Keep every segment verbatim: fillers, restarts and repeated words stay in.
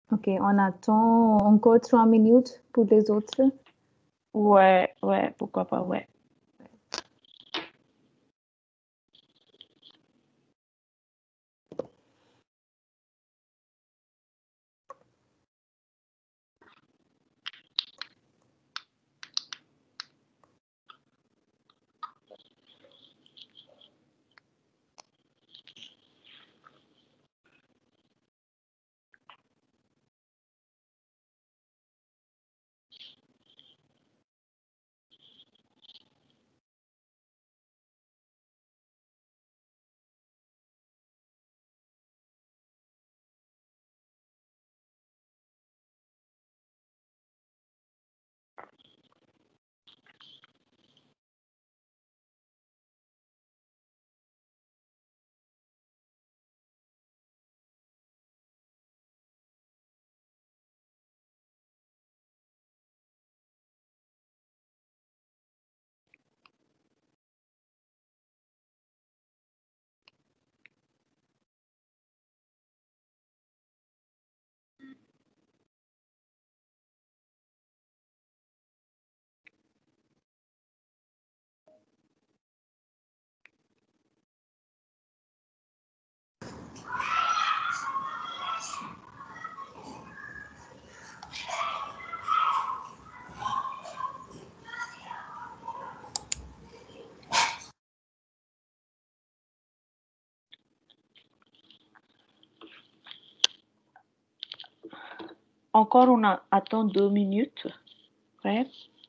Ok, on attend encore trois minutes pour les autres. Ouais, ouais, pourquoi pas, ouais. Encore, on a, attend deux minutes. Ouais.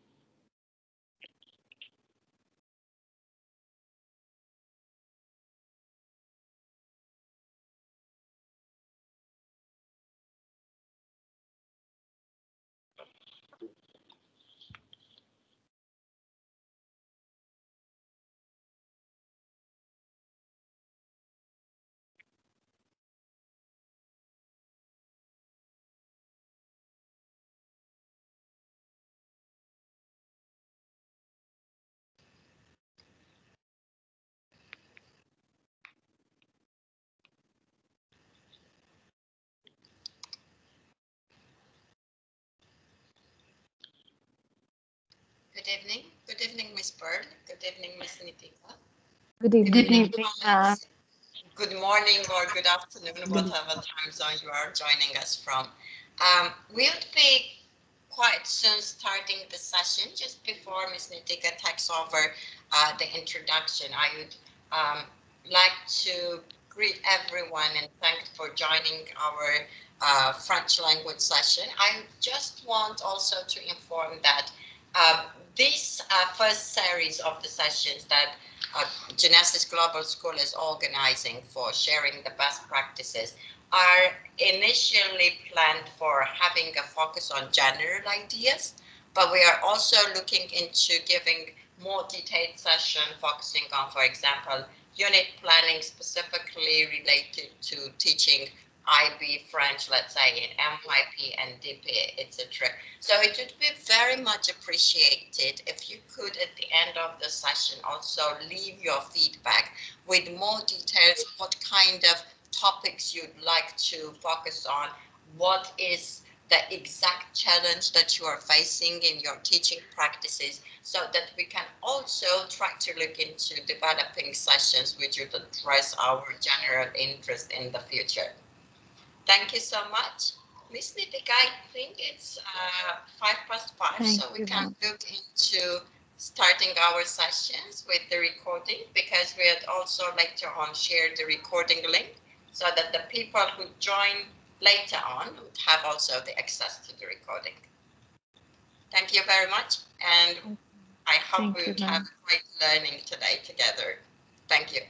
Good evening. Good evening, Miss Pearl. Good evening, Miss Nitika. Good evening. Good evening. Uh, Good morning or good afternoon, whatever time zone you are joining us from. Um, we'll be quite soon starting the session. Just before Miss Nitika takes over uh, the introduction, I would um, like to greet everyone and thank for joining our uh, French language session. I just want also to inform that uh, this uh, first series of the sessions that uh, Genesis Global School is organizing for sharing the best practices are initially planned for having a focus on general ideas, but we are also looking into giving more detailed session focusing on, for example, unit planning specifically related to teaching I B French, let's say in M Y P and D P, et cetera. So it would be very much appreciated if you could, at the end of the session, also leave your feedback with more details, what kind of topics you'd like to focus on, what is the exact challenge that you are facing in your teaching practices, so that we can also try to look into developing sessions which would address our general interest in the future. Thank you so much. Miss Nitika, I think it's uh, five past five, Thank so we you, can ma'am. look into starting our sessions with the recording, because we had also later on shared the recording link so that the people who join later on would have also the access to the recording. Thank you very much, and I hope Thank we you, would have ma'am. great learning today together. Thank you.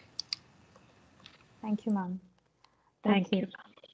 Thank you, ma'am. Thank Okay. you.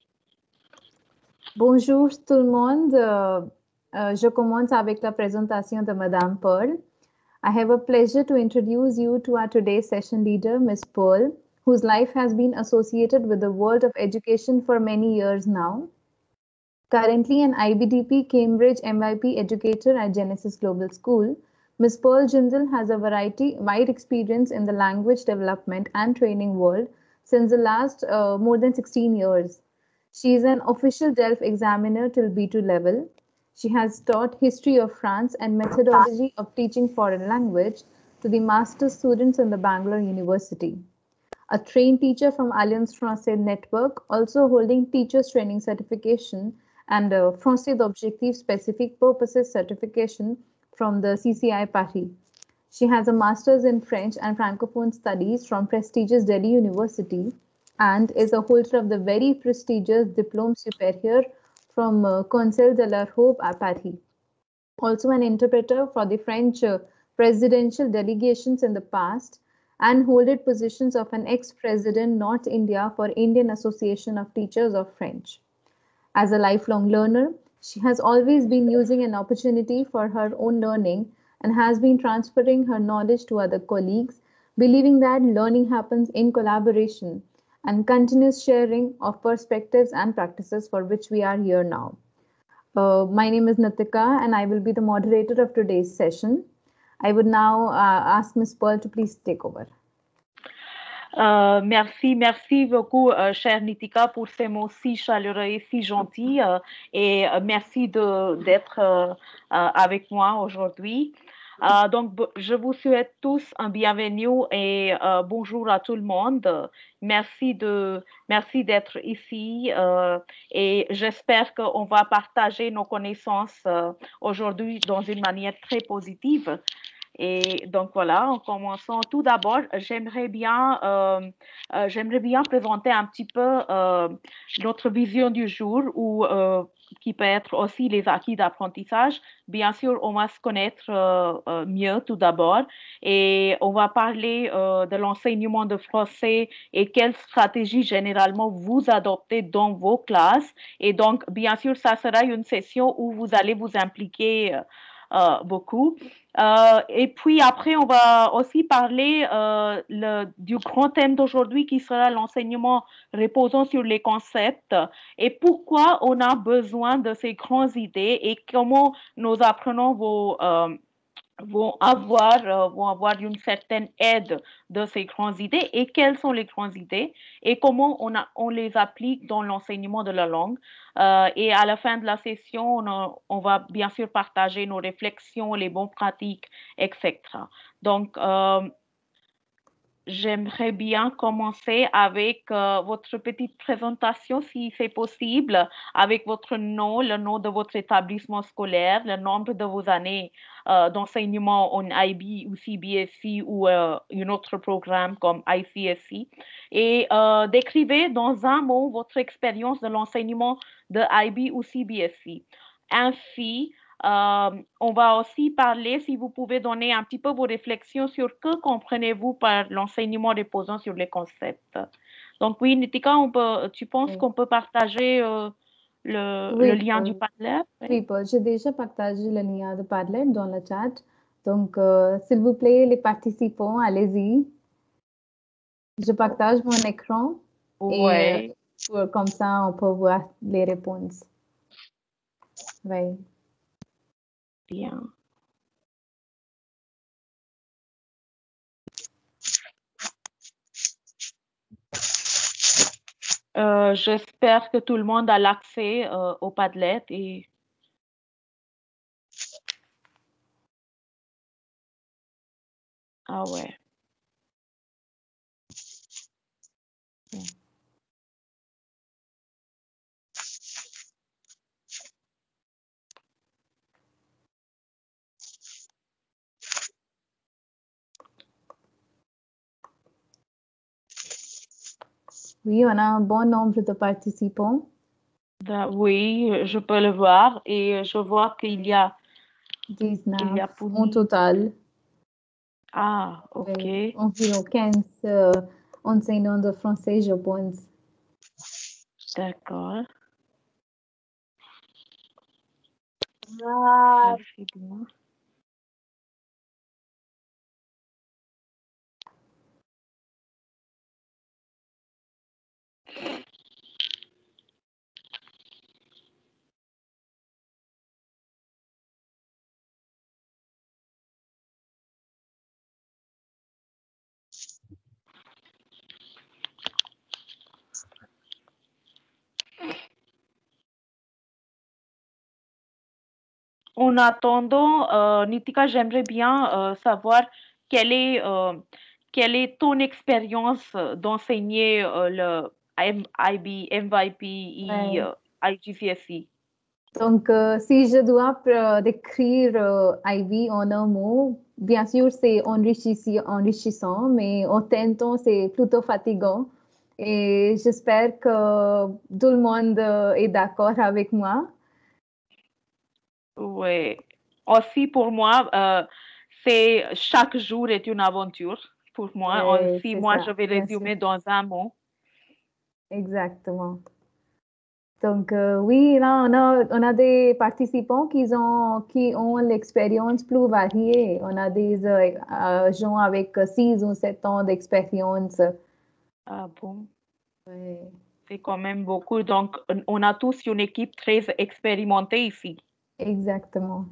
Bonjour tout le monde. Euh, euh, je commence avec la présentation de Madame Pearl. I have a pleasure to introduce you to our today's session leader, Miss Pearl, whose life has been associated with the world of education for many years now. Currently an I B D P Cambridge M Y P educator at Genesis Global School, Miz Pearl Jindal has a variety, wide experience in the language development and training world since the last uh, more than sixteen years. She is an official D E L F examiner till B two level. She has taught history of France and methodology of teaching foreign language to the master's students in the Bangalore University. A trained teacher from Alliance Française Network, also holding teachers training certification and uh, Français d'Objectif Specific Purposes certification from the C C I Paris. She has a master's in French and Francophone studies from prestigious Delhi University and is a holder of the very prestigious Diplôme Supérieur from uh, Conseil de l'Europe à Paris. Also an interpreter for the French uh, presidential delegations in the past and holded positions of an ex-president North India for Indian Association of Teachers of French. As a lifelong learner, she has always been using an opportunity for her own learning and has been transferring her knowledge to other colleagues, believing that learning happens in collaboration and continuous sharing of perspectives and practices for which we are here now. Uh, my name is Natika and I will be the moderator of today's session. I would now uh, ask Miz Pearl to please take over. Euh, merci, merci beaucoup, euh, chère Nitika, pour ces mots si chaleureux et si gentils. Euh, et euh, merci d'être euh, euh, avec moi aujourd'hui. Euh, donc, je vous souhaite tous un bienvenue et euh, bonjour à tout le monde. Merci de, merci d'être ici euh, et j'espère qu'on va partager nos connaissances euh, aujourd'hui dans une manière très positive. Et donc voilà, en commençant tout d'abord, j'aimerais bien, euh, euh, j'aimerais bien présenter un petit peu euh, notre vision du jour ou euh, qui peut être aussi les acquis d'apprentissage. Bien sûr, on va se connaître euh, euh, mieux tout d'abord et on va parler euh, de l'enseignement de français et quelles stratégies généralement vous adoptez dans vos classes. Et donc, bien sûr, ça sera une session où vous allez vous impliquer euh, beaucoup. Euh, et puis après, on va aussi parler euh, le, du grand thème d'aujourd'hui qui sera l'enseignement reposant sur les concepts et pourquoi on a besoin de ces grandes idées et comment nos apprenants vont, euh, vont, avoir, euh, vont avoir une certaine aide de ces grandes idées et quelles sont les grandes idées et comment on, a, on les applique dans l'enseignement de la langue. Euh, et à la fin de la session, on, a, on va bien sûr partager nos réflexions, les bonnes pratiques, et cetera. Donc, euh, j'aimerais bien commencer avec euh, votre petite présentation, si c'est possible, avec votre nom, le nom de votre établissement scolaire, le nombre de vos années euh, d'enseignement en I B ou C B S E ou euh, un autre programme comme I C S E. Et euh, décrivez dans un mot votre expérience de l'enseignement de I B ou C B S E. Ainsi, euh, on va aussi parler, si vous pouvez donner un petit peu vos réflexions sur que comprenez-vous par l'enseignement reposant sur les concepts. Donc oui, Nitika, on peut, tu penses oui. qu'on peut partager euh, le, oui, le lien euh, du Padlet? Oui, Paul, j'ai déjà partagé le lien de Padlet dans le chat. Donc, euh, s'il vous plaît, les participants, allez-y. Je partage mon écran ouais. et euh, comme ça, on peut voir les réponses. Oui. Bien. Euh, J'espère que tout le monde a l'accès euh, au Padlet et ah ouais. Bien. Oui, on a un bon nombre de participants. Oui, je peux le voir et je vois qu'il y a dix-neuf il y a en total. Ah, ok. Oui, environ quinze euh, enseignants de français, je pense. D'accord. Ah, c'est bien. en attendant, euh, Nitika, j'aimerais bien euh, savoir quelle est, euh, quelle est ton expérience d'enseigner euh, le M- I B, M Y P et Ouais. euh, I G C S E. Donc, euh, si je dois euh, décrire euh, I B en un mot, bien sûr, c'est enrichissant, enrichissant, mais en même temps, c'est plutôt fatigant. Et j'espère que tout le monde euh, est d'accord avec moi. Oui. Aussi, pour moi, euh, c'est chaque jour est une aventure. Pour moi, Ouais, aussi, c'est moi, ça, je vais bien sûr. résumer dans un mot. Exactement. Donc, euh, oui, là, on a, on a des participants qui ont, qui ont l'expérience plus variée. On a des euh, euh, gens avec six ou sept ans d'expérience. Ah bon, Ouais, c'est quand même beaucoup. Donc, on- on a tous une équipe très expérimentée ici. exactement.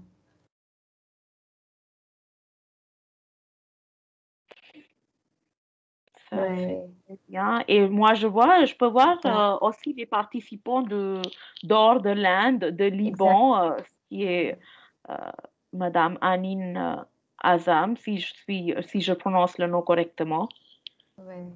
Ça, Ouais, c'est bien. Et moi, je vois, je peux voir ça, euh, aussi les participants de d'or de l'Inde, de exact. Liban, euh, qui est euh, Madame Anine euh, Azam, si je suis, si je prononce le nom correctement. Ouais.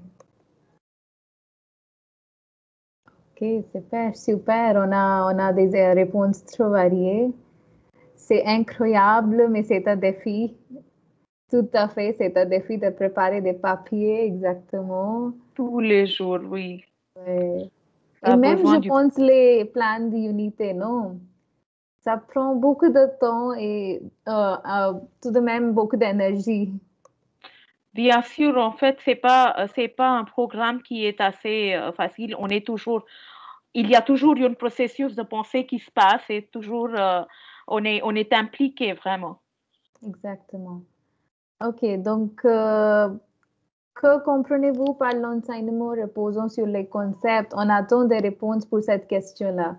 Ok, super, super. On a, on a des euh, réponses trop variées. C'est incroyable, mais c'est un défi. Tout à fait, c'est un défi de préparer des papiers, exactement. Tous les jours, oui. Ouais. Ça Et a même, je besoin du... pense, les plans d'unité, non? Ça prend beaucoup de temps et euh, euh, tout de même beaucoup d'énergie. Bien sûr, en fait, c'est pas, euh, c'est pas un programme qui est assez euh, facile. On est toujours, il y a toujours un processus de pensée qui se passe et toujours, euh, on est, on est impliqué vraiment. Exactement. OK, donc, euh, que comprenez-vous par l'enseignement reposant sur les concepts? On attend des réponses pour cette question-là.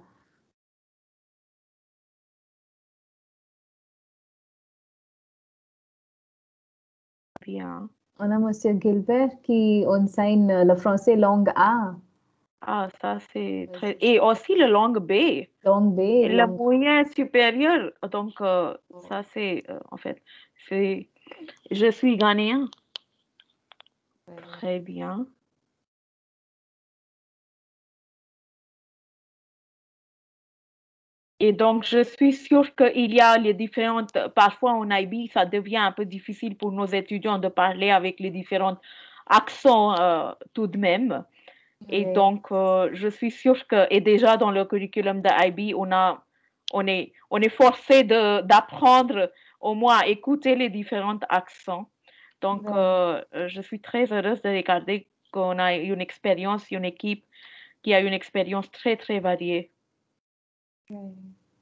Bien. On a Monsieur Gilbert qui enseigne le français langue A. Ah, ça c'est Ouais, très... c'est Et ça. aussi le langue B, et Langue B, le langue moyen supérieur. Donc, euh, A. ça c'est, euh, en fait, c'est... Je suis ghanéen. Ouais. Très bien. Et donc, je suis sûre qu'il y a les différentes, parfois en I B, ça devient un peu difficile pour nos étudiants de parler avec les différents accents euh, tout de même. Et Ouais. donc, euh, je suis sûre que, et déjà dans le curriculum de I B, on a, on est, on est forcé de, d'apprendre au moins à écouter les différents accents. Donc, Ouais. euh, je suis très heureuse de regarder qu'on a une expérience, une équipe qui a une expérience très, très variée. Ouais.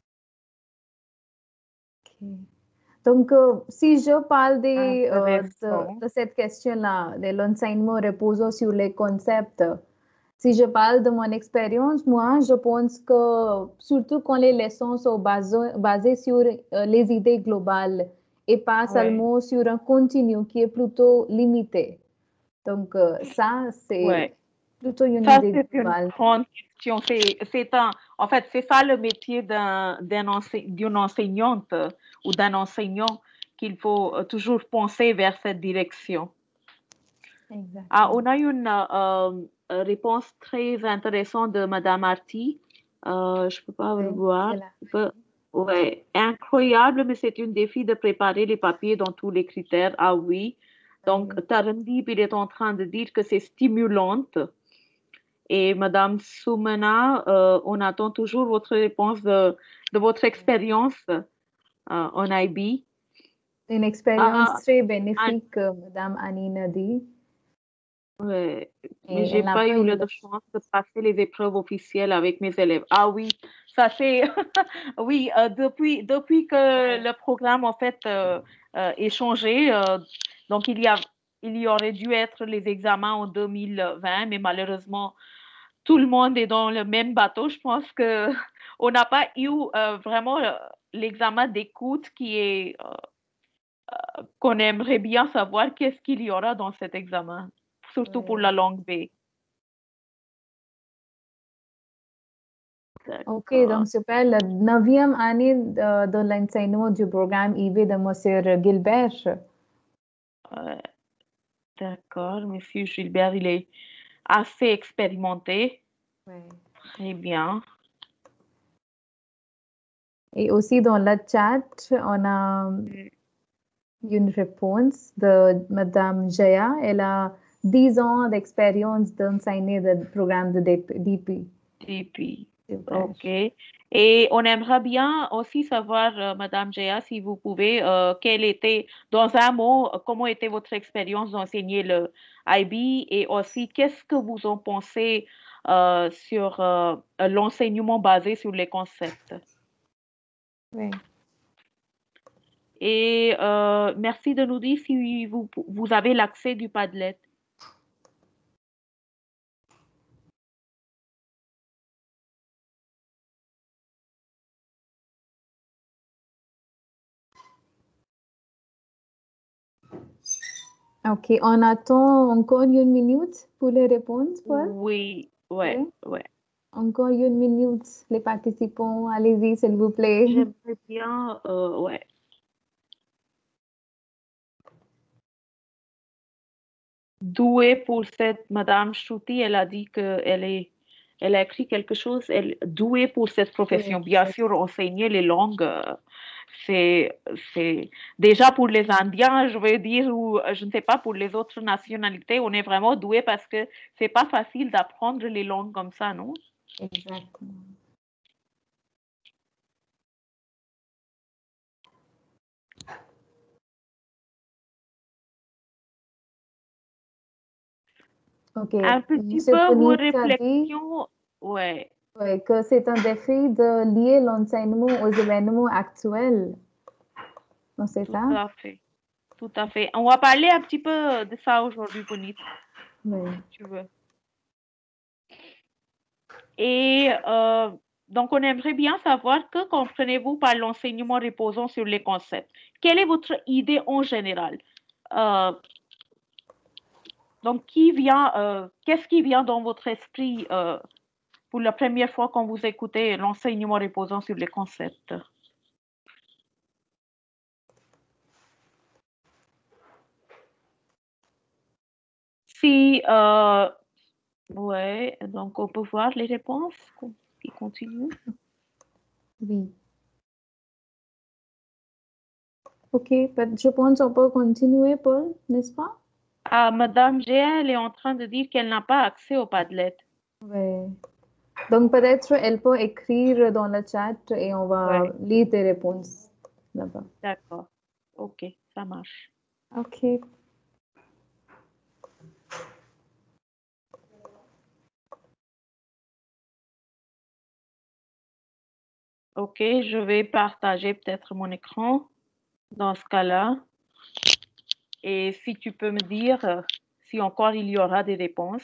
Ok. Donc, euh, si je parle des, euh, Intéressant. de, de cette question-là, de l'enseignement reposant sur les concepts, si je parle de mon expérience, moi, je pense que surtout quand les leçons sont basées, basées sur euh, les idées globales et pas Ouais, seulement sur un contenu qui est plutôt limité. Donc, euh, ça, c'est ouais. plutôt une Ça, idée c'est une globale. grande question. C'est, c'est un, en fait, c'est ça le métier d'un, d'un ense- d'une enseignante euh, ou d'un enseignant qu'il faut euh, toujours penser vers cette direction. Ah, Exactement. on a une euh, euh, réponse très intéressante de Madame Arti. Euh, je ne peux pas le Oui, voir. c'est là. Je peux- Ouais, incroyable, mais c'est un défi de préparer les papiers dans tous les critères. Ah oui. Donc, Oui. Tarandip, il est en train de dire que c'est stimulant. Et Madame Soumana, euh, on attend toujours votre réponse de, de votre expérience euh, en I B. Une expérience Ah, très ah, bénéfique, euh, Madame Anine a dit, ouais, mais et j'ai elle n'a pas pas eu eu le le de chance de passer les épreuves officielles avec mes élèves. Ah oui, ça c'est, oui, euh, depuis, depuis que choix. le programme en fait euh, euh, est changé, euh, donc il y a, il y aurait dû être les examens en deux mille vingt, mais malheureusement, tout le monde est dans le même bateau. Je pense que on n'a pas eu euh, vraiment euh, l'examen d'écoute qui est euh, qu'on aimerait bien savoir qu'est-ce qu'il y aura dans cet examen, surtout pour Ouais. la langue B. Ok, donc super. La neuvième année de, de l'enseignement du programme I B de M. Gilbert. Euh, D'accord, M. Gilbert, il est assez expérimenté. Ouais. Très bien. Et aussi dans le chat, on a une réponse de Madame Jaya. Elle a dix ans d'expérience d'enseigner le programme de D P. D P. Super. Ok. Et on aimerait bien aussi savoir, euh, Madame Jaya, si vous pouvez, euh, quelle était, dans un mot, comment était votre expérience d'enseigner le I B et aussi qu'est-ce que vous en pensez euh, sur euh, l'enseignement basé sur les concepts. Oui. Et euh, merci de nous dire si vous, vous avez l'accès du Padlet. Ok, on attend encore une minute pour les réponses, Paul? Oui, ouais, Oui. ouais. Encore une minute, les participants, allez-y, s'il vous plaît. J'aimerais bien, euh, ouais. Douée pour cette Madame Chouti, elle a dit qu'elle est, elle a écrit quelque chose, elle douée pour cette profession. Oui, Bien oui. sûr, enseigner les langues, euh, c'est, c'est déjà pour les Indiens, je veux dire, ou je ne sais pas, pour les autres nationalités, on est vraiment doué parce que c'est pas facile d'apprendre les langues comme ça, non? Exactement. Ok. Un petit Monsieur peu vos Puneet a dit, réflexions, ouais. ouais, que c'est un défi de lier l'enseignement aux événements actuels. Non, c'est Tout ça? à fait. Tout à fait. On va parler un petit peu de ça aujourd'hui, Puneet, Oui. si tu veux. Et euh, donc, on aimerait bien savoir que comprenez-vous par l'enseignement reposant sur les concepts? Quelle est votre idée en général? Euh, donc, qui vient, euh, qu'est-ce qui vient dans votre esprit euh, pour la première fois quand vous écoutez l'enseignement reposant sur les concepts? Si, euh, ouais, donc on peut voir les réponses qui continuent. Oui. Ok, je pense qu'on peut continuer, Paul, n'est-ce pas? Ah, Madame G, elle est en train de dire qu'elle n'a pas accès au Padlet. Oui. Donc, peut-être elle peut écrire dans le chat et on va Ouais. lire tes réponses là-bas. D'accord. Ok, ça marche. Ok. Ok, je vais partager peut-être mon écran dans ce cas-là. Et si tu peux me dire euh, si encore il y aura des réponses.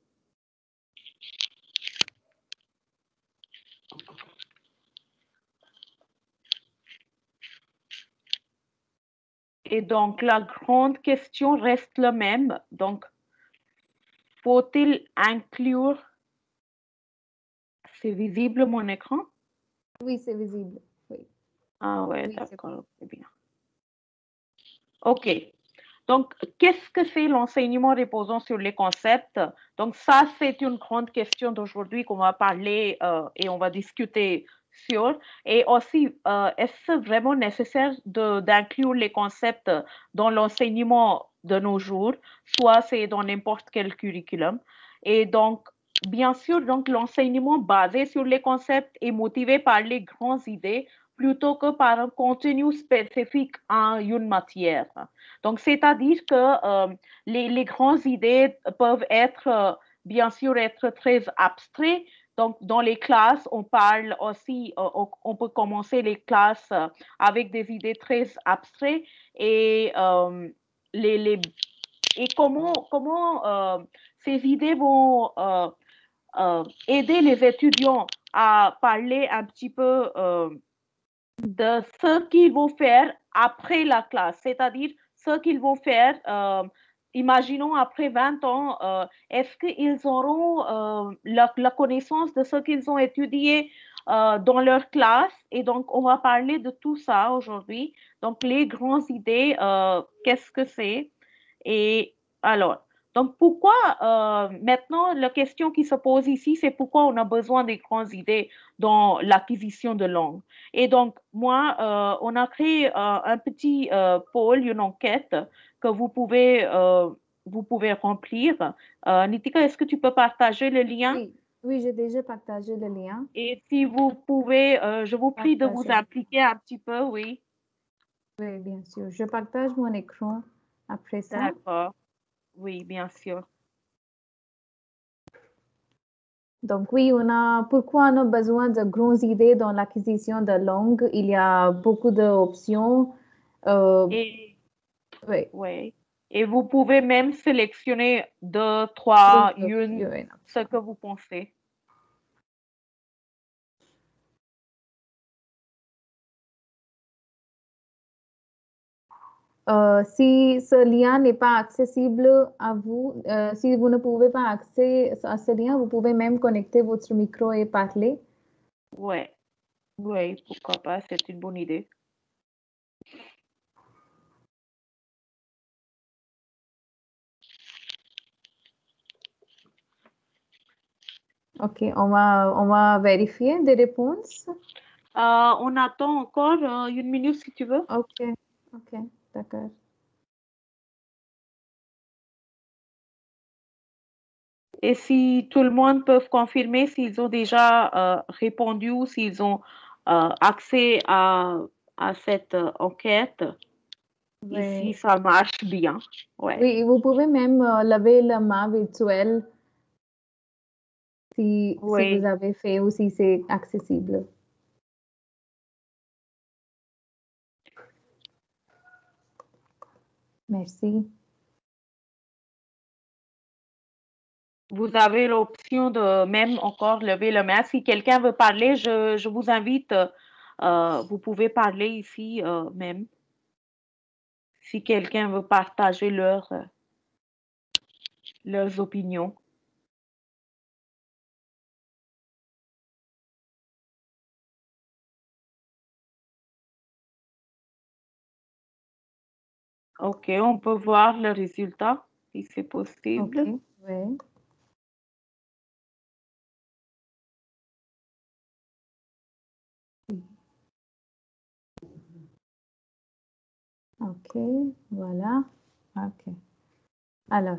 Et donc, la grande question reste la même. Donc, faut-il inclure... C'est visible mon écran? Oui, c'est visible. Oui. Ah ouais, Oui, d'accord, c'est bien. Ok. Donc, qu'est-ce que c'est l'enseignement reposant sur les concepts? Donc, ça, c'est une grande question d'aujourd'hui qu'on va parler euh, et on va discuter sur. Et aussi, euh, est-ce vraiment nécessaire d'inclure les concepts dans l'enseignement de nos jours? Soit c'est dans n'importe quel curriculum. Et donc, bien sûr, donc l'enseignement basé sur les concepts est motivé par les grandes idées plutôt que par un contenu spécifique en une matière. Donc, c'est-à-dire que euh, les, les grandes idées peuvent être, euh, bien sûr, être très abstraites. Donc, dans les classes, on parle aussi, euh, on, on peut commencer les classes euh, avec des idées très abstraites et, euh, les, les, et comment, comment euh, ces idées vont euh, euh, aider les étudiants à parler un petit peu euh, de ce qu'ils vont faire après la classe, c'est-à-dire ce qu'ils vont faire, euh, imaginons après vingt ans, euh, est-ce qu'ils auront euh, la, la, connaissance de ce qu'ils ont étudié euh, dans leur classe. Et donc, on va parler de tout ça aujourd'hui. Donc, les grandes idées, euh, qu'est-ce que c'est? Et alors, donc pourquoi, euh, maintenant, la question qui se pose ici, c'est pourquoi on a besoin des grandes idées dans l'acquisition de langue. Et donc, moi, euh, on a créé euh, un petit euh, pôle, une enquête que vous pouvez, euh, vous pouvez remplir. Euh, Nitika, est-ce que tu peux partager le lien? Oui, oui, j'ai déjà partagé le lien. Et si vous pouvez, euh, je vous prie de vous Partager. impliquer un petit peu, oui. Oui, bien sûr. Je partage mon écran après ça. D'accord. Oui, bien sûr. Donc oui, on a, pourquoi on a besoin de grandes idées dans l'acquisition de langue? Il y a beaucoup d'options. Euh, Et, oui, oui. Et vous pouvez même sélectionner deux, trois, oui, une, oui. ce que vous pensez. Euh, si ce lien n'est pas accessible à vous, euh, si vous ne pouvez pas accéder à ce lien, vous pouvez même connecter votre micro et parler. Oui, oui, pourquoi pas, c'est une bonne idée. Ok, on va, on va vérifier des réponses. Euh, on attend encore euh, une minute si tu veux. Ok, ok, d'accord. Et si tout le monde peut confirmer s'ils ont déjà euh, répondu ou s'ils ont euh, accès à, à cette euh, enquête, Oui. ici ça marche bien. Ouais. Oui, vous pouvez même euh, lever la main virtuelle si, Oui. si vous avez fait ou si c'est accessible. Merci. Vous avez l'option de même encore lever la main. Si quelqu'un veut parler, je, je vous invite, euh, vous pouvez parler ici euh, même. Si quelqu'un veut partager leur, euh, leurs opinions. OK, on peut voir le résultat, si c'est possible. Ok, oui. Ok, voilà. Ok. Alors.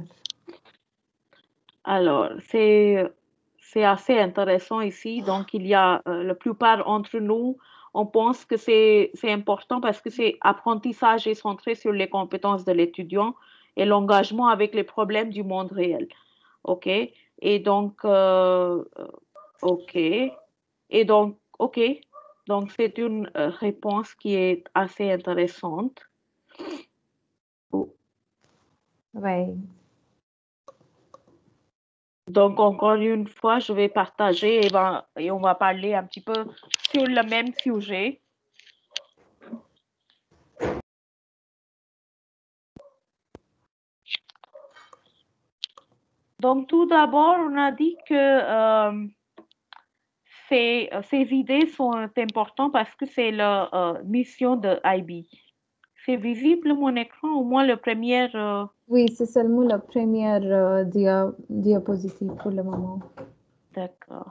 Alors, c'est, c'est assez intéressant ici. Donc, il y a euh, la plupart d'entre nous, on pense que c'est, c'est important parce que c'est apprentissage est centré sur les compétences de l'étudiant et l'engagement avec les problèmes du monde réel. OK? Et donc, euh, OK. Et donc, OK. Donc, c'est une euh, réponse qui est assez intéressante. Oh. Oui. Donc, encore une fois, je vais partager et, va, et on va parler un petit peu sur le même sujet. Donc, tout d'abord, on a dit que euh, ces, ces idées sont importantes parce que c'est la euh, mission de I B. C'est visible mon écran, au moins le premier. Euh... Oui, c'est seulement la première euh, dia diapositive pour le moment. D'accord.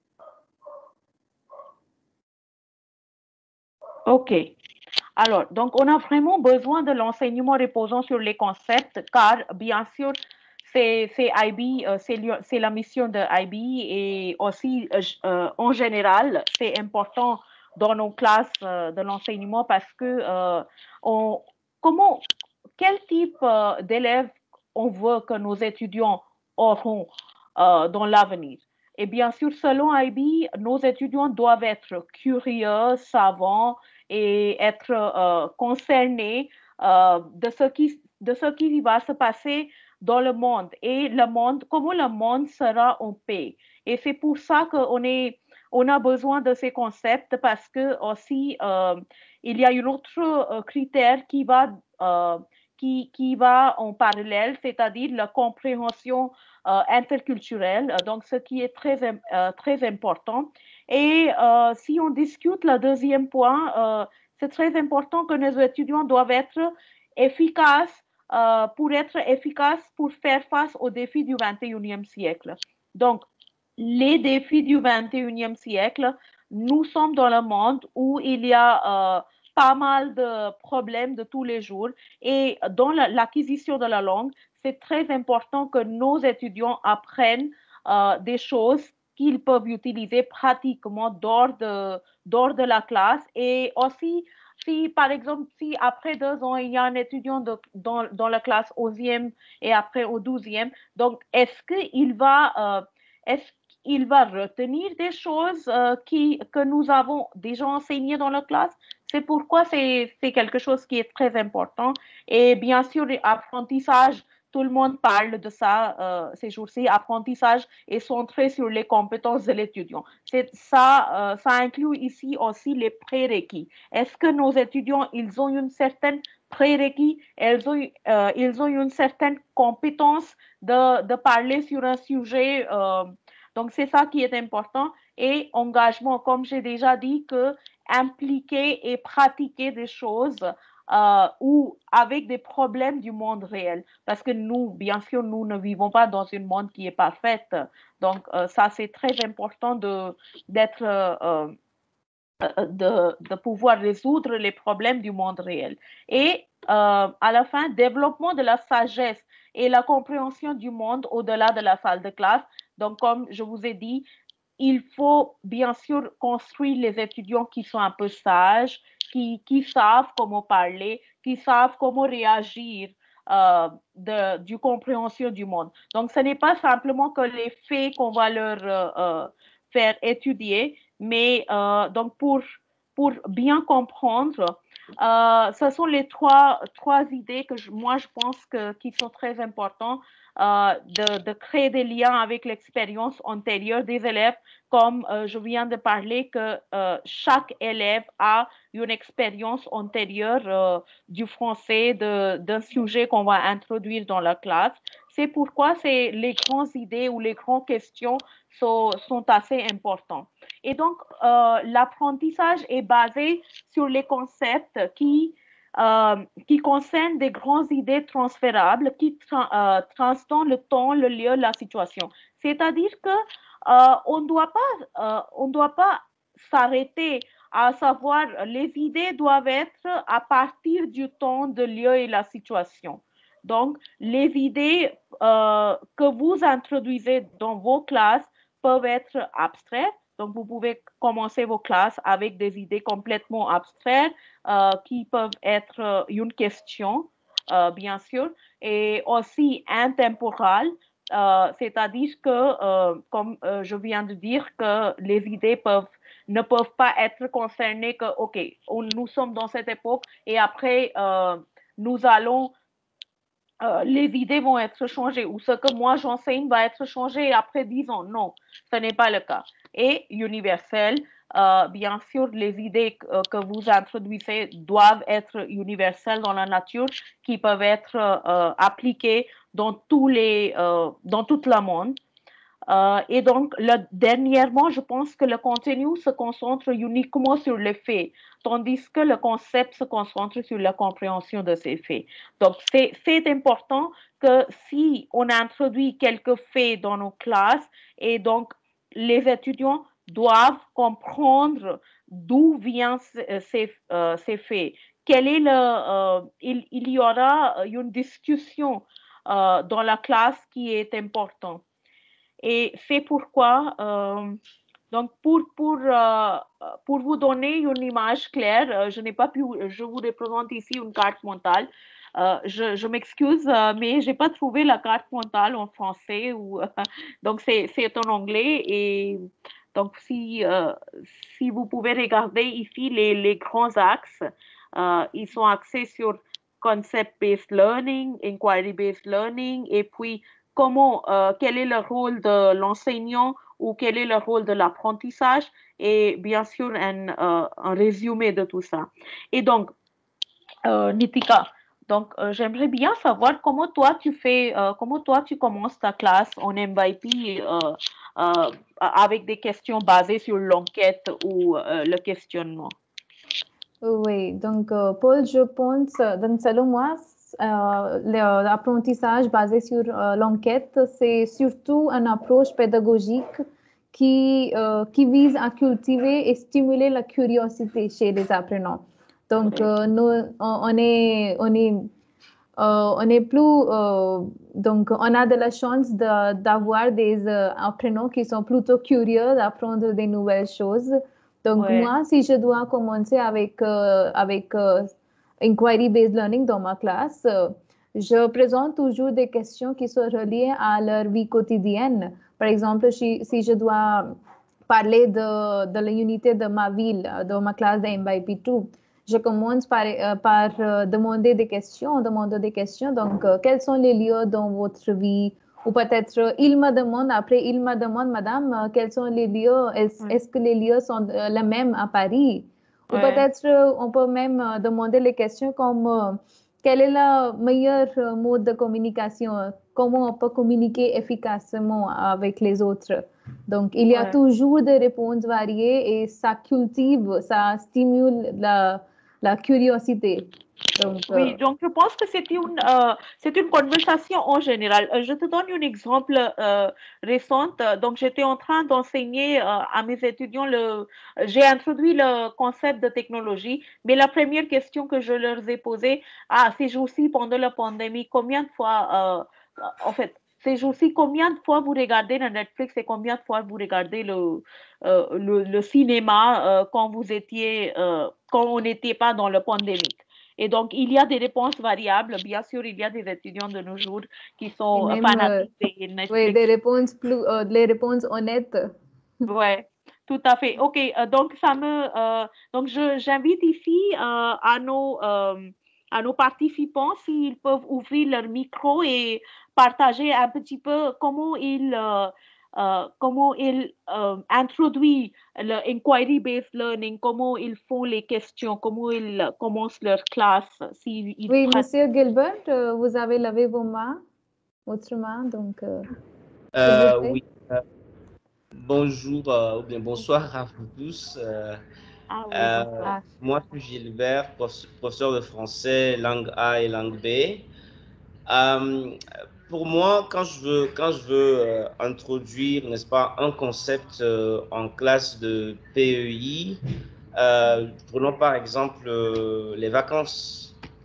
OK. Alors, donc, on a vraiment besoin de l'enseignement reposant sur les concepts, car, bien sûr, c'est I B, euh, c'est la mission de I B et aussi, euh, en général, c'est important dans nos classes euh, de l'enseignement parce que, euh, on, comment, quel type euh, d'élèves on veut que nos étudiants auront euh, dans l'avenir? Et bien sûr, selon I B, nos étudiants doivent être curieux, savants, et être euh, concerné euh, de, ce qui, de ce qui va se passer dans le monde et le monde, comment le monde sera en paix. Et c'est pour ça qu'on est, on a besoin de ces concepts parce que aussi, euh, il y a un autre euh, critère qui va, euh, qui, qui va en parallèle, c'est-à-dire la compréhension euh, interculturelle, donc ce qui est très, euh, très important. Et euh, si on discute le deuxième point, euh, c'est très important que nos étudiants doivent être efficaces euh, pour être efficaces pour faire face aux défis du vingt et unième siècle. Donc, les défis du vingt et unième siècle, nous sommes dans le monde où il y a euh, pas mal de problèmes de tous les jours et dans l'acquisition de la langue, c'est très important que nos étudiants apprennent euh, des choses qu'ils peuvent utiliser pratiquement dehors de, dehors de la classe et aussi si, par exemple, si après deux ans, il y a un étudiant de, dans, dans la classe onzième et après au douzième, donc est-ce qu'il va, euh, est-ce qu'il va retenir des choses euh, qui, que nous avons déjà enseignées dans la classe? C'est pourquoi c'est quelque chose qui est très important. Et bien sûr, l'apprentissage, tout le monde parle de ça euh, ces jours-ci, apprentissage est centré sur les compétences de l'étudiant. Ça, euh, ça inclut ici aussi les prérequis. Est-ce que nos étudiants, ils ont une certaine prérequis, ils ont, euh, ils ont une certaine compétence de, de parler sur un sujet. Euh, donc, c'est ça qui est important. Et engagement, comme j'ai déjà dit, que impliquer et pratiquer des choses euh, ou avec des problèmes du monde réel. Parce que nous, bien sûr, nous ne vivons pas dans un monde qui est parfait. Donc, euh, ça, c'est très important de, d'être, euh, de, de pouvoir résoudre les problèmes du monde réel. Et euh, à la fin, développement de la sagesse et la compréhension du monde au-delà de la salle de classe. Donc, comme je vous ai dit, il faut bien sûr construire les étudiants qui sont un peu sages, qui, qui savent comment parler, qui savent comment réagir euh, de, du compréhension du monde. Donc, ce n'est pas simplement que les faits qu'on va leur euh, faire étudier, mais euh, donc pour, pour bien comprendre, euh, ce sont les trois, trois idées que je, moi je pense que, qui sont très importantes. Euh, de, de créer des liens avec l'expérience antérieure des élèves, comme euh, je viens de parler que euh, chaque élève a une expérience antérieure euh, du français, d'un sujet qu'on va introduire dans la classe. C'est pourquoi les grandes idées ou les grandes questions sont, sont assez importantes. Et donc, euh, l'apprentissage est basé sur les concepts qui Euh, qui concerne des grandes idées transférables qui tra euh, transcendent le temps, le lieu, la situation. C'est-à-dire que euh, on ne doit pas, euh, on doit pas s'arrêter à savoir les idées doivent être à partir du temps, de lieu et la situation. Donc, les idées euh, que vous introduisez dans vos classes peuvent être abstraites. Donc, vous pouvez commencer vos classes avec des idées complètement abstraites euh, qui peuvent être euh, une question, euh, bien sûr, et aussi intemporales, euh, c'est-à-dire que, euh, comme euh, je viens de dire, que les idées peuvent, ne peuvent pas être concernées que, OK, on, nous sommes dans cette époque et après, euh, nous allons euh, les idées vont être changées ou ce que moi j'enseigne va être changé après dix ans. Non, ce n'est pas le cas. Et universel, euh, bien sûr, les idées que, que vous introduisez doivent être universelles dans la nature, qui peuvent être euh, appliquées dans, tous les, euh, dans tout le monde. Euh, et donc, le, dernièrement, je pense que le contenu se concentre uniquement sur les faits, tandis que le concept se concentre sur la compréhension de ces faits. Donc, c'est important que si on introduit quelques faits dans nos classes, et donc les étudiants doivent comprendre d'où viennent ces, euh, ces faits. Quel est le, euh, il, il y aura une discussion euh, dans la classe qui est importante. Et c'est pourquoi, euh, donc pour, pour, euh, pour vous donner une image claire, euh, je n'ai pas pu, je vous représente ici une carte mentale. Euh, je je m'excuse, euh, mais je n'ai pas trouvé la carte mentale en français. Ou, euh, donc, c'est en anglais. Et donc, si, euh, si vous pouvez regarder ici les, les grands axes, euh, ils sont axés sur concept-based learning, inquiry-based learning, et puis comment, euh, quel est le rôle de l'enseignant ou quel est le rôle de l'apprentissage et bien sûr un, euh, un résumé de tout ça. Et donc, euh, Nitika, Donc, euh, j'aimerais bien savoir comment toi tu fais, euh, comment toi tu commences ta classe en M Y P euh, euh, avec des questions basées sur l'enquête ou euh, le questionnement. Oui, donc euh, Paul, je pense, euh, donc selon moi, euh, l'apprentissage basé sur euh, l'enquête, c'est surtout une approche pédagogique qui, euh, qui vise à cultiver et stimuler la curiosité chez les apprenants. Donc, Oui. euh, nous, on, on est, on est, euh, on est plus, euh, donc, on a de la chance de- d'avoir des euh, apprenants qui sont plutôt curieux d'apprendre des nouvelles choses. Donc, Ouais. moi, si je dois commencer avec, euh, avec euh, inquiry-based learning dans ma classe, euh, je présente toujours des questions qui sont reliées à leur vie quotidienne. Par exemple, si, si je dois parler de, de l'unité de ma ville, de ma classe de M Y P deux, je commence par, euh, par euh, demander des questions, demander des questions. Donc, euh, quels sont les lieux dans votre vie? Ou peut-être, euh, il me demande, après, il me demande, madame, euh, quels sont les lieux? Est-ce, Ouais. est-ce que les lieux sont euh, les mêmes à Paris? Ou Ouais. peut-être, euh, on peut même euh, demander les questions comme, euh, quel est le meilleur euh, mode de communication? Comment on peut communiquer efficacement avec les autres? Donc, il y a Ouais. toujours des réponses variées et ça cultive, ça stimule la, la curiosité. Donc, Oui, euh, donc je pense que c'est une, euh, c'est une conversation en général. Euh, je te donne un exemple euh, récent. Donc, j'étais en train d'enseigner euh, à mes étudiants, le, j'ai introduit le concept de technologie, mais la première question que je leur ai posée, ah, ces jours-ci, pendant la pandémie, combien de fois, euh, en fait, ces jours-ci, combien de fois vous regardez le Netflix et combien de fois vous regardez le, euh, le, le cinéma euh, quand vous étiez, euh, quand on n'était pas dans la pandémie? Et donc, il y a des réponses variables. Bien sûr, il y a des étudiants de nos jours qui et sont euh, même, euh, fanatiques des oui, Netflix. des réponses plus, euh, les réponses honnêtes. Ouais, tout à fait. OK, euh, donc ça me, euh, donc je, j'invite ici euh, à nos, euh, à nos participants s'ils peuvent ouvrir leur micro et partager un petit peu comment ils, euh, euh, comment ils euh, introduisent le inquiry-based learning, comment ils font les questions, comment ils commencent leur classe, s'ils ils Oui, prennent. Monsieur Gilbert, euh, vous avez levé vos mains, votre main, donc, euh, s'il vous Euh, plaît. oui, euh, bonjour euh, ou bien bonsoir à vous tous. Euh, Ah oui, euh, bonsoir. Ah, moi, je suis Gilbert, prof- professeur de français, langue A et langue B. Euh, pour moi, quand je veux, quand je veux euh, introduire, n'est-ce pas, un concept euh, en classe de P E I, euh, prenons par exemple euh, les vacances.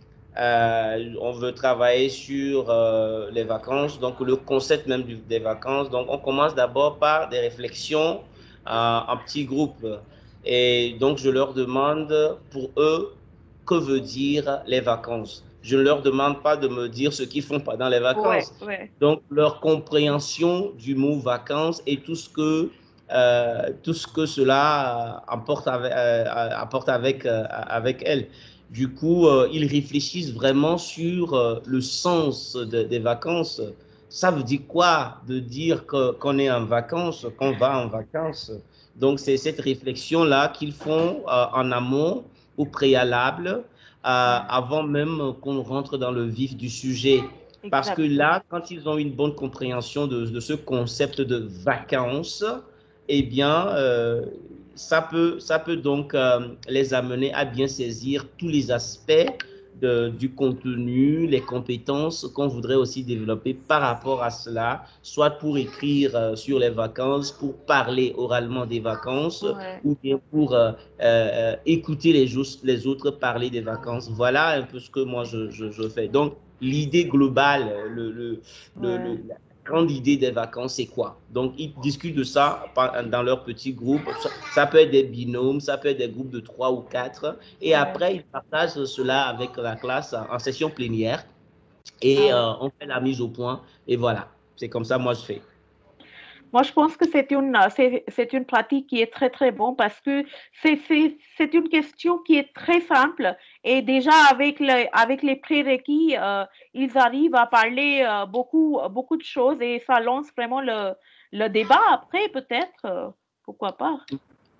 Euh, on veut travailler sur euh, les vacances, donc le concept même du, des vacances. Donc, on commence d'abord par des réflexions euh, en petits groupes. Et donc, je leur demande pour eux, que veut dire les vacances? Je ne leur demande pas de me dire ce qu'ils font pendant les Ouais, vacances. ouais, Donc, leur compréhension du mot vacances et tout ce que, euh, tout ce que cela apporte avec, euh, apporte avec, euh, avec elles. Du coup, euh, ils réfléchissent vraiment sur euh, le sens de, des vacances. Ça veut dire quoi de dire que, qu'on est en vacances, qu'on va en vacances? Donc, c'est cette réflexion-là qu'ils font euh, en amont, au préalable, euh, avant même qu'on rentre dans le vif du sujet. Parce que exact. là, quand ils ont une bonne compréhension de, de ce concept de vacances, eh bien, euh, ça peut, ça peut donc euh, les amener à bien saisir tous les aspects de, du contenu, les compétences qu'on voudrait aussi développer par rapport à cela, soit pour écrire euh, sur les vacances, pour parler oralement des vacances, Ouais. ou bien pour euh, euh, écouter les, les autres parler des vacances. Voilà un peu ce que moi je, je, je fais. Donc, l'idée globale, le, le, le, Ouais. le, la grande idée des vacances, c'est quoi? Donc, ils discutent de ça dans leur petit groupe. Ça, ça peut être des binômes, ça peut être des groupes de trois ou quatre. Et Ouais. après, ils partagent cela avec la classe en session plénière. Ah Et ouais. euh, on fait la mise au point. Et voilà, c'est comme ça moi je fais. Moi, je pense que c'est une, c'est, c'est une pratique qui est très, très bonne parce que c'est, c'est, c'est une question qui est très simple et déjà avec, le, avec les prérequis, euh, ils arrivent à parler euh, beaucoup, beaucoup de choses et ça lance vraiment le, le débat après, peut-être. Euh, pourquoi pas?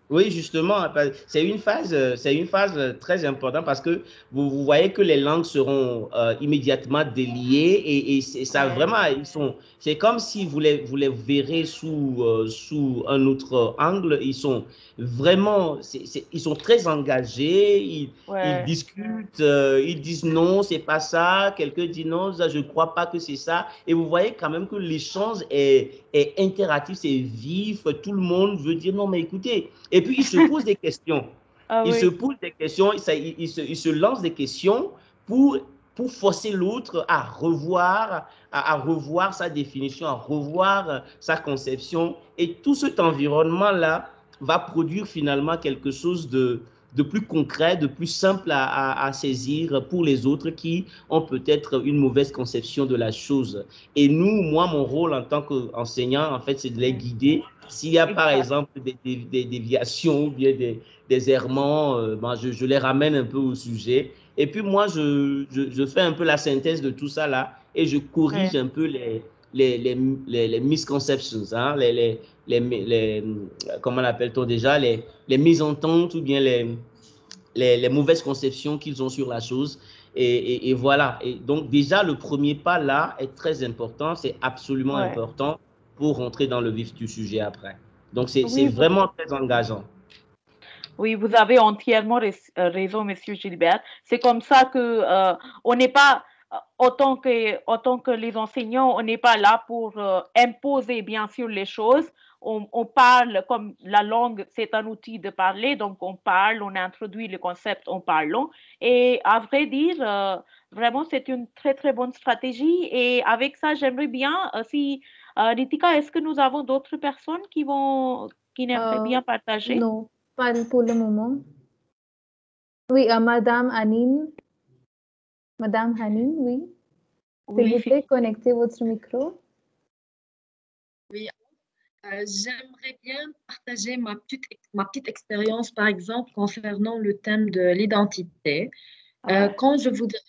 Oui, justement, c'est une phase, c'est une phase très importante parce que vous, vous voyez que les langues seront euh, immédiatement déliées et, et ça Ouais. vraiment, ils sont, c'est comme si vous les, vous les verrez sous, euh, sous un autre angle. Ils sont vraiment, c'est, c'est, ils sont très engagés, ils, ils Ouais. discutent, euh, ils disent non, c'est pas ça. Quelqu'un dit non, ça, je crois pas que c'est ça. Et vous voyez quand même que l'échange est, est interactif, c'est vif. Tout le monde veut dire non, mais écoutez. Et puis, il se pose des questions. Ah Il se oui. pose des questions, il, il, il, se, il se lance des questions pour, pour forcer l'autre à revoir, à, à revoir sa définition, à revoir sa conception. Et tout cet environnement-là va produire finalement quelque chose de, de plus concret, de plus simple à, à, à saisir pour les autres qui ont peut-être une mauvaise conception de la chose. Et nous, moi, mon rôle en tant qu'enseignant, en fait, c'est de les guider. S'il y a, par Exact. exemple, des, des, des déviations ou bien des, des errements, euh, ben, je, je, les ramène un peu au sujet. Et puis, moi, je, je, je fais un peu la synthèse de tout ça là et je corrige Ouais. un peu les, les, les, les, les misconceptions, hein, les, les, les, les, comment l'appelle-t-on déjà, les, les mésententes ou bien les, les, les mauvaises conceptions qu'ils ont sur la chose. Et, et, et voilà. Et donc, déjà, le premier pas là est très important. C'est absolument Ouais. important pour rentrer dans le vif du sujet après. Donc, c'est Oui, vraiment très engageant. Oui, vous avez entièrement raison, Monsieur Gilbert. C'est comme ça que euh, on n'est pas autant que autant que les enseignants, on n'est pas là pour euh, imposer bien sûr les choses. On, on parle comme la langue, c'est un outil de parler, donc on parle, on introduit le concept en parlant. Et à vrai dire, euh, vraiment, c'est une très très bonne stratégie. Et avec ça, j'aimerais bien, euh, si euh, Ritika, est-ce que nous avons d'autres personnes qui vont qui aimeraient Euh, bien partager? non, pas pour le moment. Oui, euh, Madame Anine. Madame Hanine, oui. S'il Oui, vous plaît, connectez votre micro. Oui, euh, j'aimerais bien partager ma petite, ma petite expérience, par exemple, concernant le thème de l'identité. Euh, ouais. quand je voudrais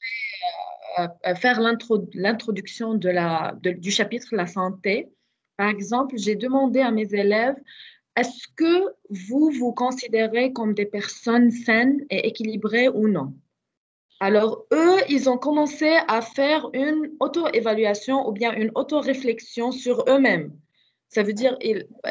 euh, faire l'introduction de la, de, du chapitre La santé, par exemple, j'ai demandé à mes élèves, est-ce que vous vous considérez comme des personnes saines et équilibrées ou non? Alors, eux, ils ont commencé à faire une auto-évaluation ou bien une auto-réflexion sur eux-mêmes. Ça veut dire,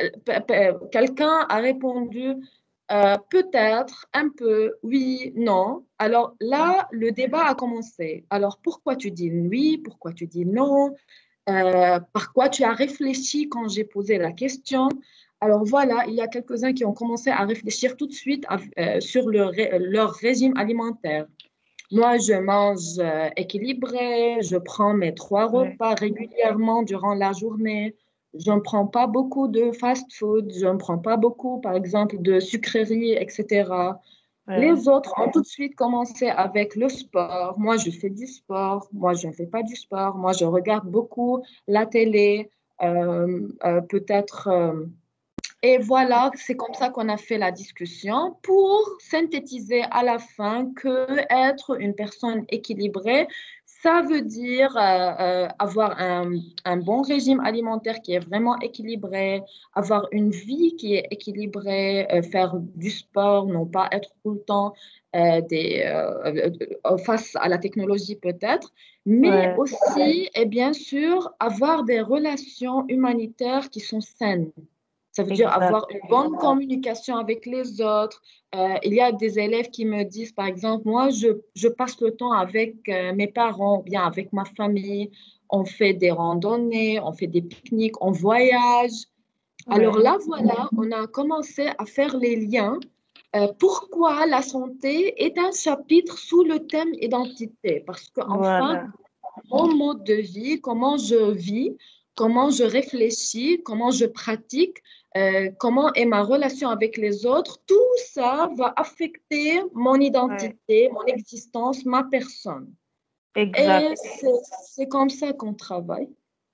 quelqu'un a répondu euh, peut-être, un peu, oui, non. Alors là, le débat a commencé. Alors, pourquoi tu dis oui? Pourquoi tu dis non? Euh, par quoi tu as réfléchi quand j'ai posé la question? Alors voilà, il y a quelques-uns qui ont commencé à réfléchir tout de suite à, euh, sur leur, leur régime alimentaire. Moi, je mange euh, équilibré, je prends mes trois repas régulièrement durant la journée. Je ne prends pas beaucoup de fast-food, je ne prends pas beaucoup, par exemple, de sucreries, et cetera. Ouais. Les autres ont tout de suite commencé avec le sport. Moi, je fais du sport. Moi, je ne fais pas du sport. Moi, je regarde beaucoup la télé, euh, euh, peut-être. Euh, et voilà, c'est comme ça qu'on a fait la discussion pour synthétiser à la fin que être une personne équilibrée, ça veut dire euh, euh, avoir un, un bon régime alimentaire qui est vraiment équilibré, avoir une vie qui est équilibrée, euh, faire du sport, non pas être tout le temps euh, des, euh, euh, face à la technologie peut-être, mais Ouais. aussi et bien sûr avoir des relations humanitaires qui sont saines. Ça veut dire Exact. avoir une bonne communication avec les autres. Euh, il y a des élèves qui me disent, par exemple, moi, je, je passe le temps avec euh, mes parents, bien avec ma famille. On fait des randonnées, on fait des pique-niques, on voyage. Ouais. Alors là, voilà, on a commencé à faire les liens. Euh, pourquoi la santé est un chapitre sous le thème identité? Parce qu'enfin, Voilà. mon mode de vie, comment je vis, comment je réfléchis, comment je pratique, euh, comment est ma relation avec les autres, tout ça va affecter mon identité, ouais. mon existence, ma personne. Exact. Et c'est comme ça qu'on travaille.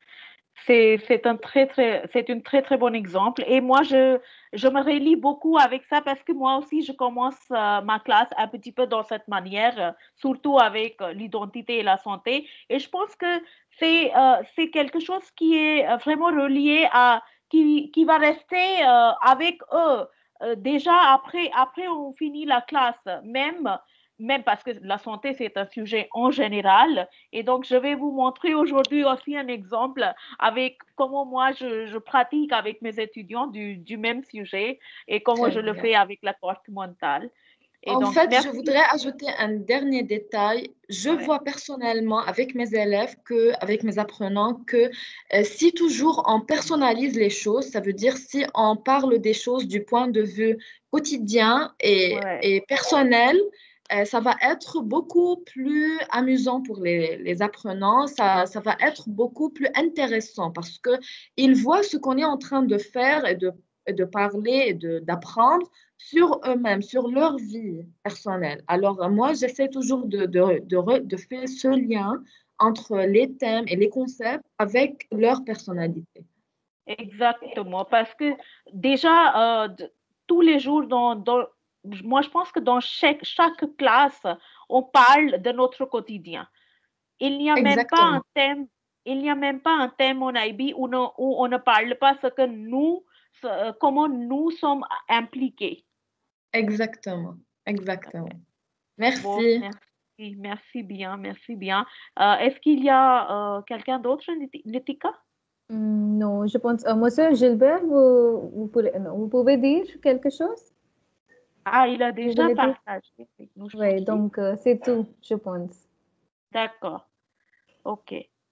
C'est un très, très, c'est un très, très bon exemple. Et moi, je, je me relie beaucoup avec ça parce que moi aussi, je commence euh, ma classe un petit peu dans cette manière, euh, surtout avec euh, l'identité et la santé. Et je pense que c'est euh, c'est quelque chose qui est vraiment relié à, qui, qui va rester euh, avec eux euh, déjà après, après on finit la classe, même, même parce que la santé c'est un sujet en général. Et donc je vais vous montrer aujourd'hui aussi un exemple avec comment moi je, je pratique avec mes étudiants du, du même sujet et comment Très je le bien. fais avec la carte mentale. Et En donc, fait, merci. je voudrais ajouter un dernier détail. Je Ouais. vois personnellement avec mes élèves que, avec mes apprenants, que euh, si toujours on personnalise les choses, ça veut dire si on parle des choses du point de vue quotidien et, Ouais. et personnel, euh, ça va être beaucoup plus amusant pour les, les apprenants. Ça, ça va être beaucoup plus intéressant parce que ils voient ce qu'on est en train de faire et de, et de parler et de, d'apprendre sur eux-mêmes, sur leur vie personnelle. Alors, euh, moi, j'essaie toujours de, de, de, re- de faire ce lien entre les thèmes et les concepts avec leur personnalité. Exactement, parce que déjà, euh, de- tous les jours, dans, dans- moi je pense que dans chaque, chaque classe, on parle de notre quotidien. Il n'y a même pas un Exactement, thème, il n'y a même pas un thème en I B où, on- où on ne parle pas ce que nous, ce- comment nous sommes impliqués. exactement, exactement. Bon, Merci. merci, merci bien, merci bien. Euh, est-ce qu'il y a euh, quelqu'un d'autre, Niti- Nitika? Hmm, non, je pense. euh, Monsieur Gilbert, vous, vous, pourrez- non, vous pouvez dire quelque chose? Ah, il a Vous déjà voulez dire? partagé avec nous, je Oui, pense. donc euh, c'est tout, je pense. D'accord, ok.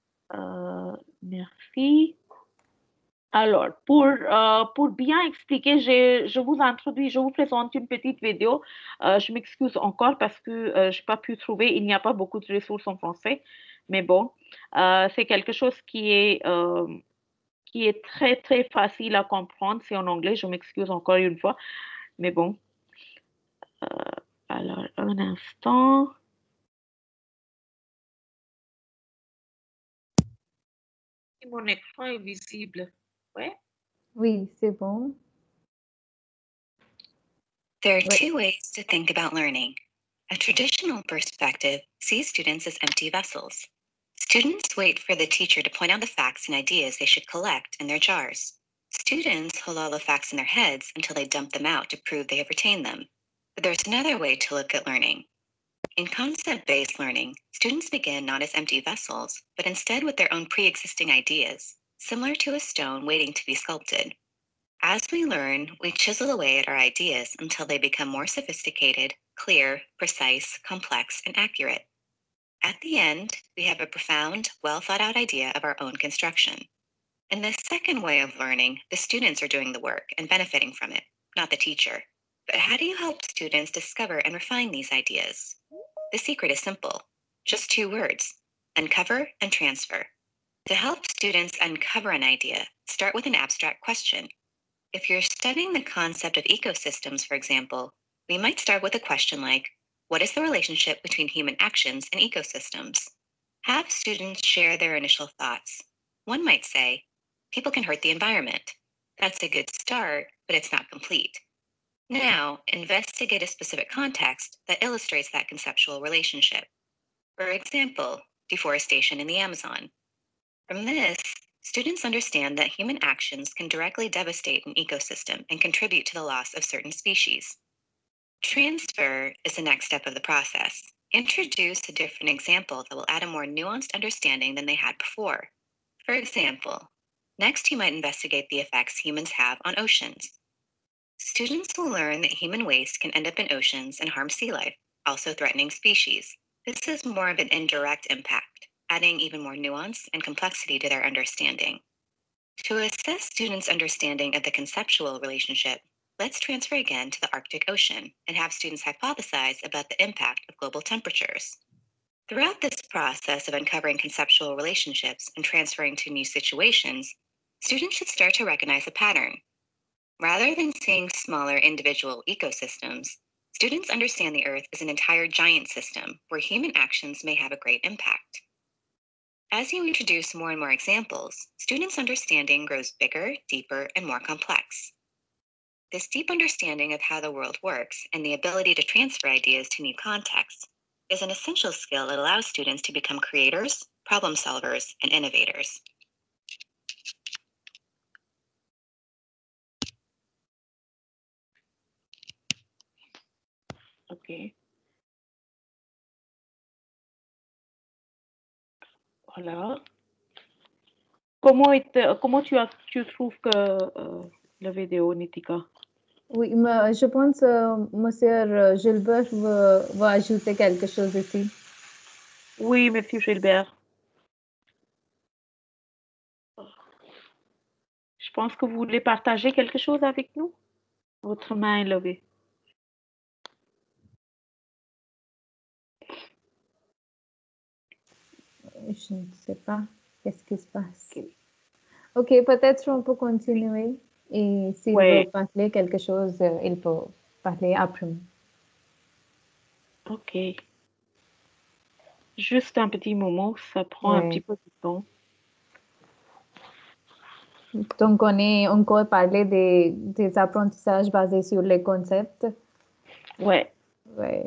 Euh, merci. Alors, pour, euh, pour bien expliquer, j'ai- je vous introduis, je vous présente une petite vidéo. Euh, je m'excuse encore parce que euh, je n'ai pas pu trouver, il n'y a pas beaucoup de ressources en français, mais bon, euh, c'est quelque chose qui est, euh, qui est très, très facile à comprendre. C'est en anglais, je m'excuse encore une fois, mais bon. Alors, un instant. Mon écran est visible. Ouais. Oui, c'est bon. There are Oui. two ways to think about learning. A traditional perspective sees students as empty vessels. Students wait for the teacher to point out the facts and ideas they should collect in their jars. Students hold all the facts in their heads until they dump them out to prove they have retained them. But there's another way to look at learning. In concept-based learning, students begin not as empty vessels, but instead with their own pre-existing ideas, similar to a stone waiting to be sculpted. As we learn, we chisel away at our ideas until they become more sophisticated, clear, precise, complex, and accurate. At the end, we have a profound, well thought out idea of our own construction. In this second way of learning, the students are doing the work and benefiting from it, not the teacher. But how do you help students discover and refine these ideas? The secret is simple, just two words: uncover and transfer. To help students uncover an idea, start with an abstract question. If you're studying the concept of ecosystems, for example, we might start with a question like, what is the relationship between human actions and ecosystems? Have students share their initial thoughts. One might say, people can hurt the environment. That's a good start, but it's not complete. Now, investigate a specific context that illustrates that conceptual relationship. For example, deforestation in the Amazon. From this, students understand that human actions can directly devastate an ecosystem and contribute to the loss of certain species. Transfer is the next step of the process. Introduce a different example that will add a more nuanced understanding than they had before. For example, next you might investigate the effects humans have on oceans. Students will learn that human waste can end up in oceans and harm sea life, also threatening species. This is more of an indirect impact, adding even more nuance and complexity to their understanding. To assess students' understanding of the conceptual relationship, let's transfer again to the Arctic Ocean and have students hypothesize about the impact of global temperatures. Throughout this process of uncovering conceptual relationships and transferring to new situations, students should start to recognize a pattern. Rather than seeing smaller individual ecosystems, students understand the Earth as an entire giant system where human actions may have a great impact. As you introduce more and more examples, students' understanding grows bigger, deeper, and more complex. This deep understanding of how the world works and the ability to transfer ideas to new contexts is an essential skill that allows students to become creators, problem solvers, and innovators. OK. Voilà. Comment, est, comment tu, as, tu trouves que euh, la vidéo, Nitika? Oui, mais je pense que euh, Monsieur Gilbert va, va ajouter quelque chose ici. Oui, Monsieur Gilbert. Je pense que vous voulez partager quelque chose avec nous. Votre main est levée. Je ne sais pas qu'est-ce qui se passe. OK, okay, peut-être on peut continuer. Et s'il ouais. veut parler quelque chose, il peut parler après. OK. Juste un petit moment, ça prend ouais. un petit peu de temps. Donc, on est encore parlé des, des apprentissages basés sur les concepts. Ouais. Ouais.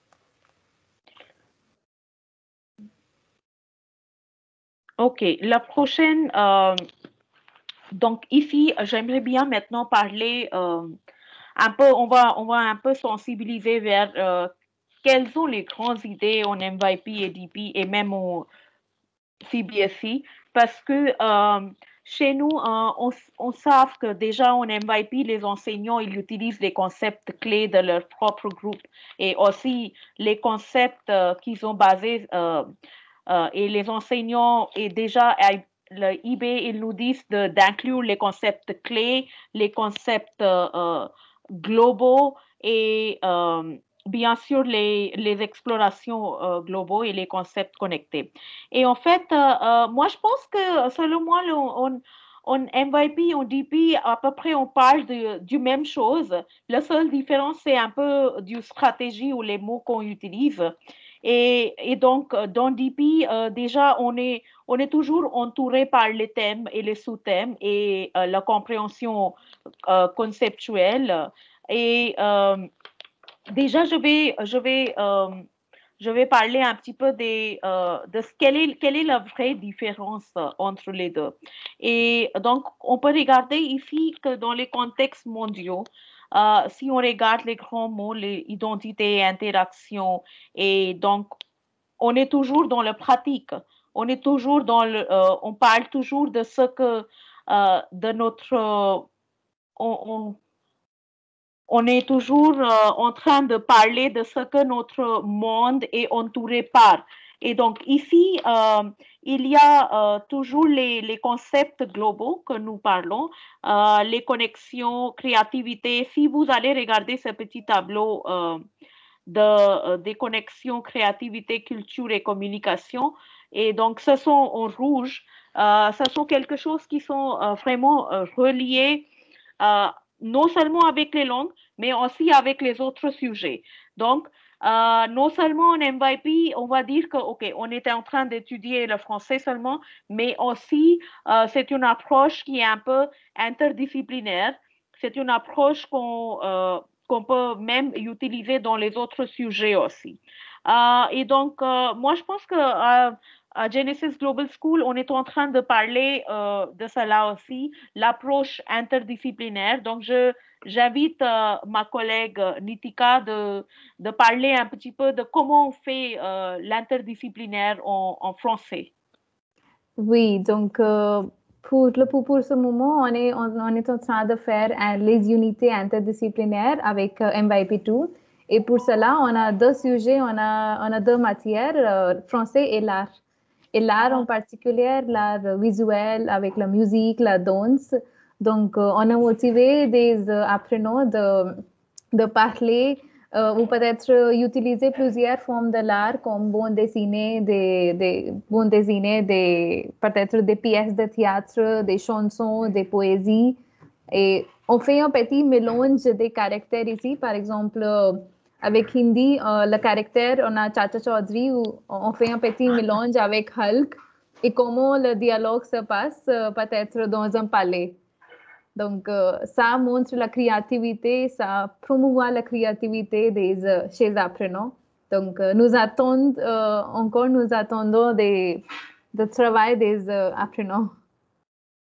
OK. La prochaine, euh, donc ici, j'aimerais bien maintenant parler euh, un peu, on va, on va un peu sensibiliser vers euh, quelles sont les grandes idées en M Y P et D P et même au C B S E, parce que euh, chez nous, euh, on, on sait que déjà en M Y P, les enseignants, ils utilisent les concepts clés de leur propre groupe et aussi les concepts euh, qu'ils ont basés euh, euh, et les enseignants et déjà le I B, ils nous disent d'inclure les concepts clés, les concepts euh, euh, globaux et euh, bien sûr les, les explorations euh, globaux et les concepts connectés. Et en fait, euh, euh, moi, je pense que selon moi, le, on, en M Y P, en D P, à peu près, on parle de, du même chose. La seule différence, c'est un peu du stratégie ou les mots qu'on utilise. Et, et donc, dans D P, euh, déjà, on est, on est toujours entouré par les thèmes et les sous-thèmes et euh, la compréhension euh, conceptuelle. Et euh, déjà, je vais, je vais, euh, je vais parler un petit peu des, euh, de ce, quelle, est, quelle est la vraie différence euh, entre les deux. Et donc, on peut regarder ici que dans les contextes mondiaux, euh, si on regarde les grands mots, les identités, interactions, et donc, on est toujours dans la pratique. On est toujours dans le, euh, on parle toujours de ce que, euh, de notre, euh, on, on, on est toujours euh, en train de parler de ce que notre monde est entouré par. Et donc ici, euh, il y a euh, toujours les, les, concepts globaux que nous parlons, euh, les connexions, créativité. Si vous allez regarder ce petit tableau euh, de, euh, des connexions, créativité, culture et communication, et donc ce sont en rouge, euh, ce sont quelque chose qui sont euh, vraiment euh, reliés euh, non seulement avec les langues, mais aussi avec les autres sujets. Donc, euh, non seulement en M Y P, on va dire que, OK, on était en train d'étudier le français seulement, mais aussi, euh, c'est une approche qui est un peu interdisciplinaire. C'est une approche qu'on euh, qu'on peut même utiliser dans les autres sujets aussi. Euh, et donc, euh, moi, je pense que euh, à Genesis Global School, on est en train de parler euh, de cela aussi, l'approche interdisciplinaire. Donc, je, j'invite euh, ma collègue Nitika de, de parler un petit peu de comment on fait euh, l'interdisciplinaire en, en français. Oui, donc euh, pour, le, pour, pour ce moment, on est, on, on est en train de faire uh, les unités interdisciplinaires avec uh, M Y P deux. Et pour cela, on a deux sujets, on a, on a deux matières, euh, français et l'art. Et l'art en particulier, l'art visuel avec la musique, la danse. Donc, euh, on a motivé des euh, apprenants de, de parler euh, ou peut-être utiliser plusieurs formes de l'art comme bande dessinée, des, des bande dessinée, des, peut-être des pièces de théâtre, des chansons, des poésies. Et on fait un petit mélange des caractères ici. Par exemple, euh, avec Hindi, euh, le caractère, on a Chacha Chaudhary, où on fait un petit mélange avec Hulk et comment le dialogue se passe euh, peut-être dans un palais. Donc, euh, ça montre la créativité, ça promouvoit la créativité des, euh, chez les apprenants. Donc, euh, nous attendons, euh, encore nous attendons des, de travail des euh, apprenants.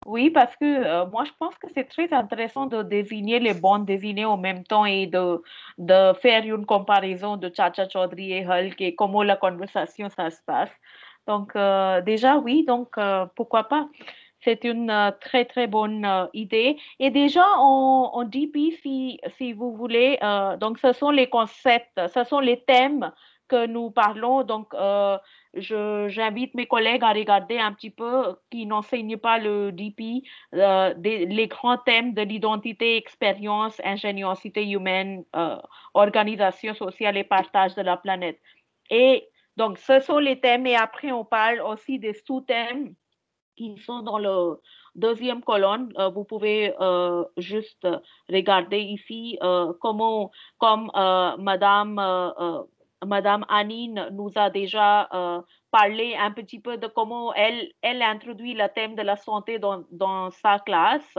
Oui, parce que euh, moi, je pense que c'est très intéressant de désigner les bons désignés en même temps et de, de faire une comparaison de Chacha Chaudhry et Hulk et comment la conversation ça se passe. Donc, euh, déjà, oui, donc euh, pourquoi pas? C'est une euh, très, très bonne euh, idée. Et déjà, en, en D P, si, si vous voulez, euh, donc ce sont les concepts, ce sont les thèmes que nous parlons. Donc, euh, je, j'invite mes collègues à regarder un petit peu qui n'enseignent pas le D P, euh, des- les grands thèmes de l'identité, expérience, ingéniosité humaine, euh, organisation sociale et partage de la planète. Et donc, ce sont les thèmes et après, on parle aussi des sous-thèmes qui sont dans le deuxième colonne. Euh, vous pouvez euh, juste regarder ici euh, comment, comme euh, Madame, euh, euh, Madame Anine nous a déjà euh, parlé un petit peu de comment elle, elle introduit le thème de la santé dans, dans sa classe.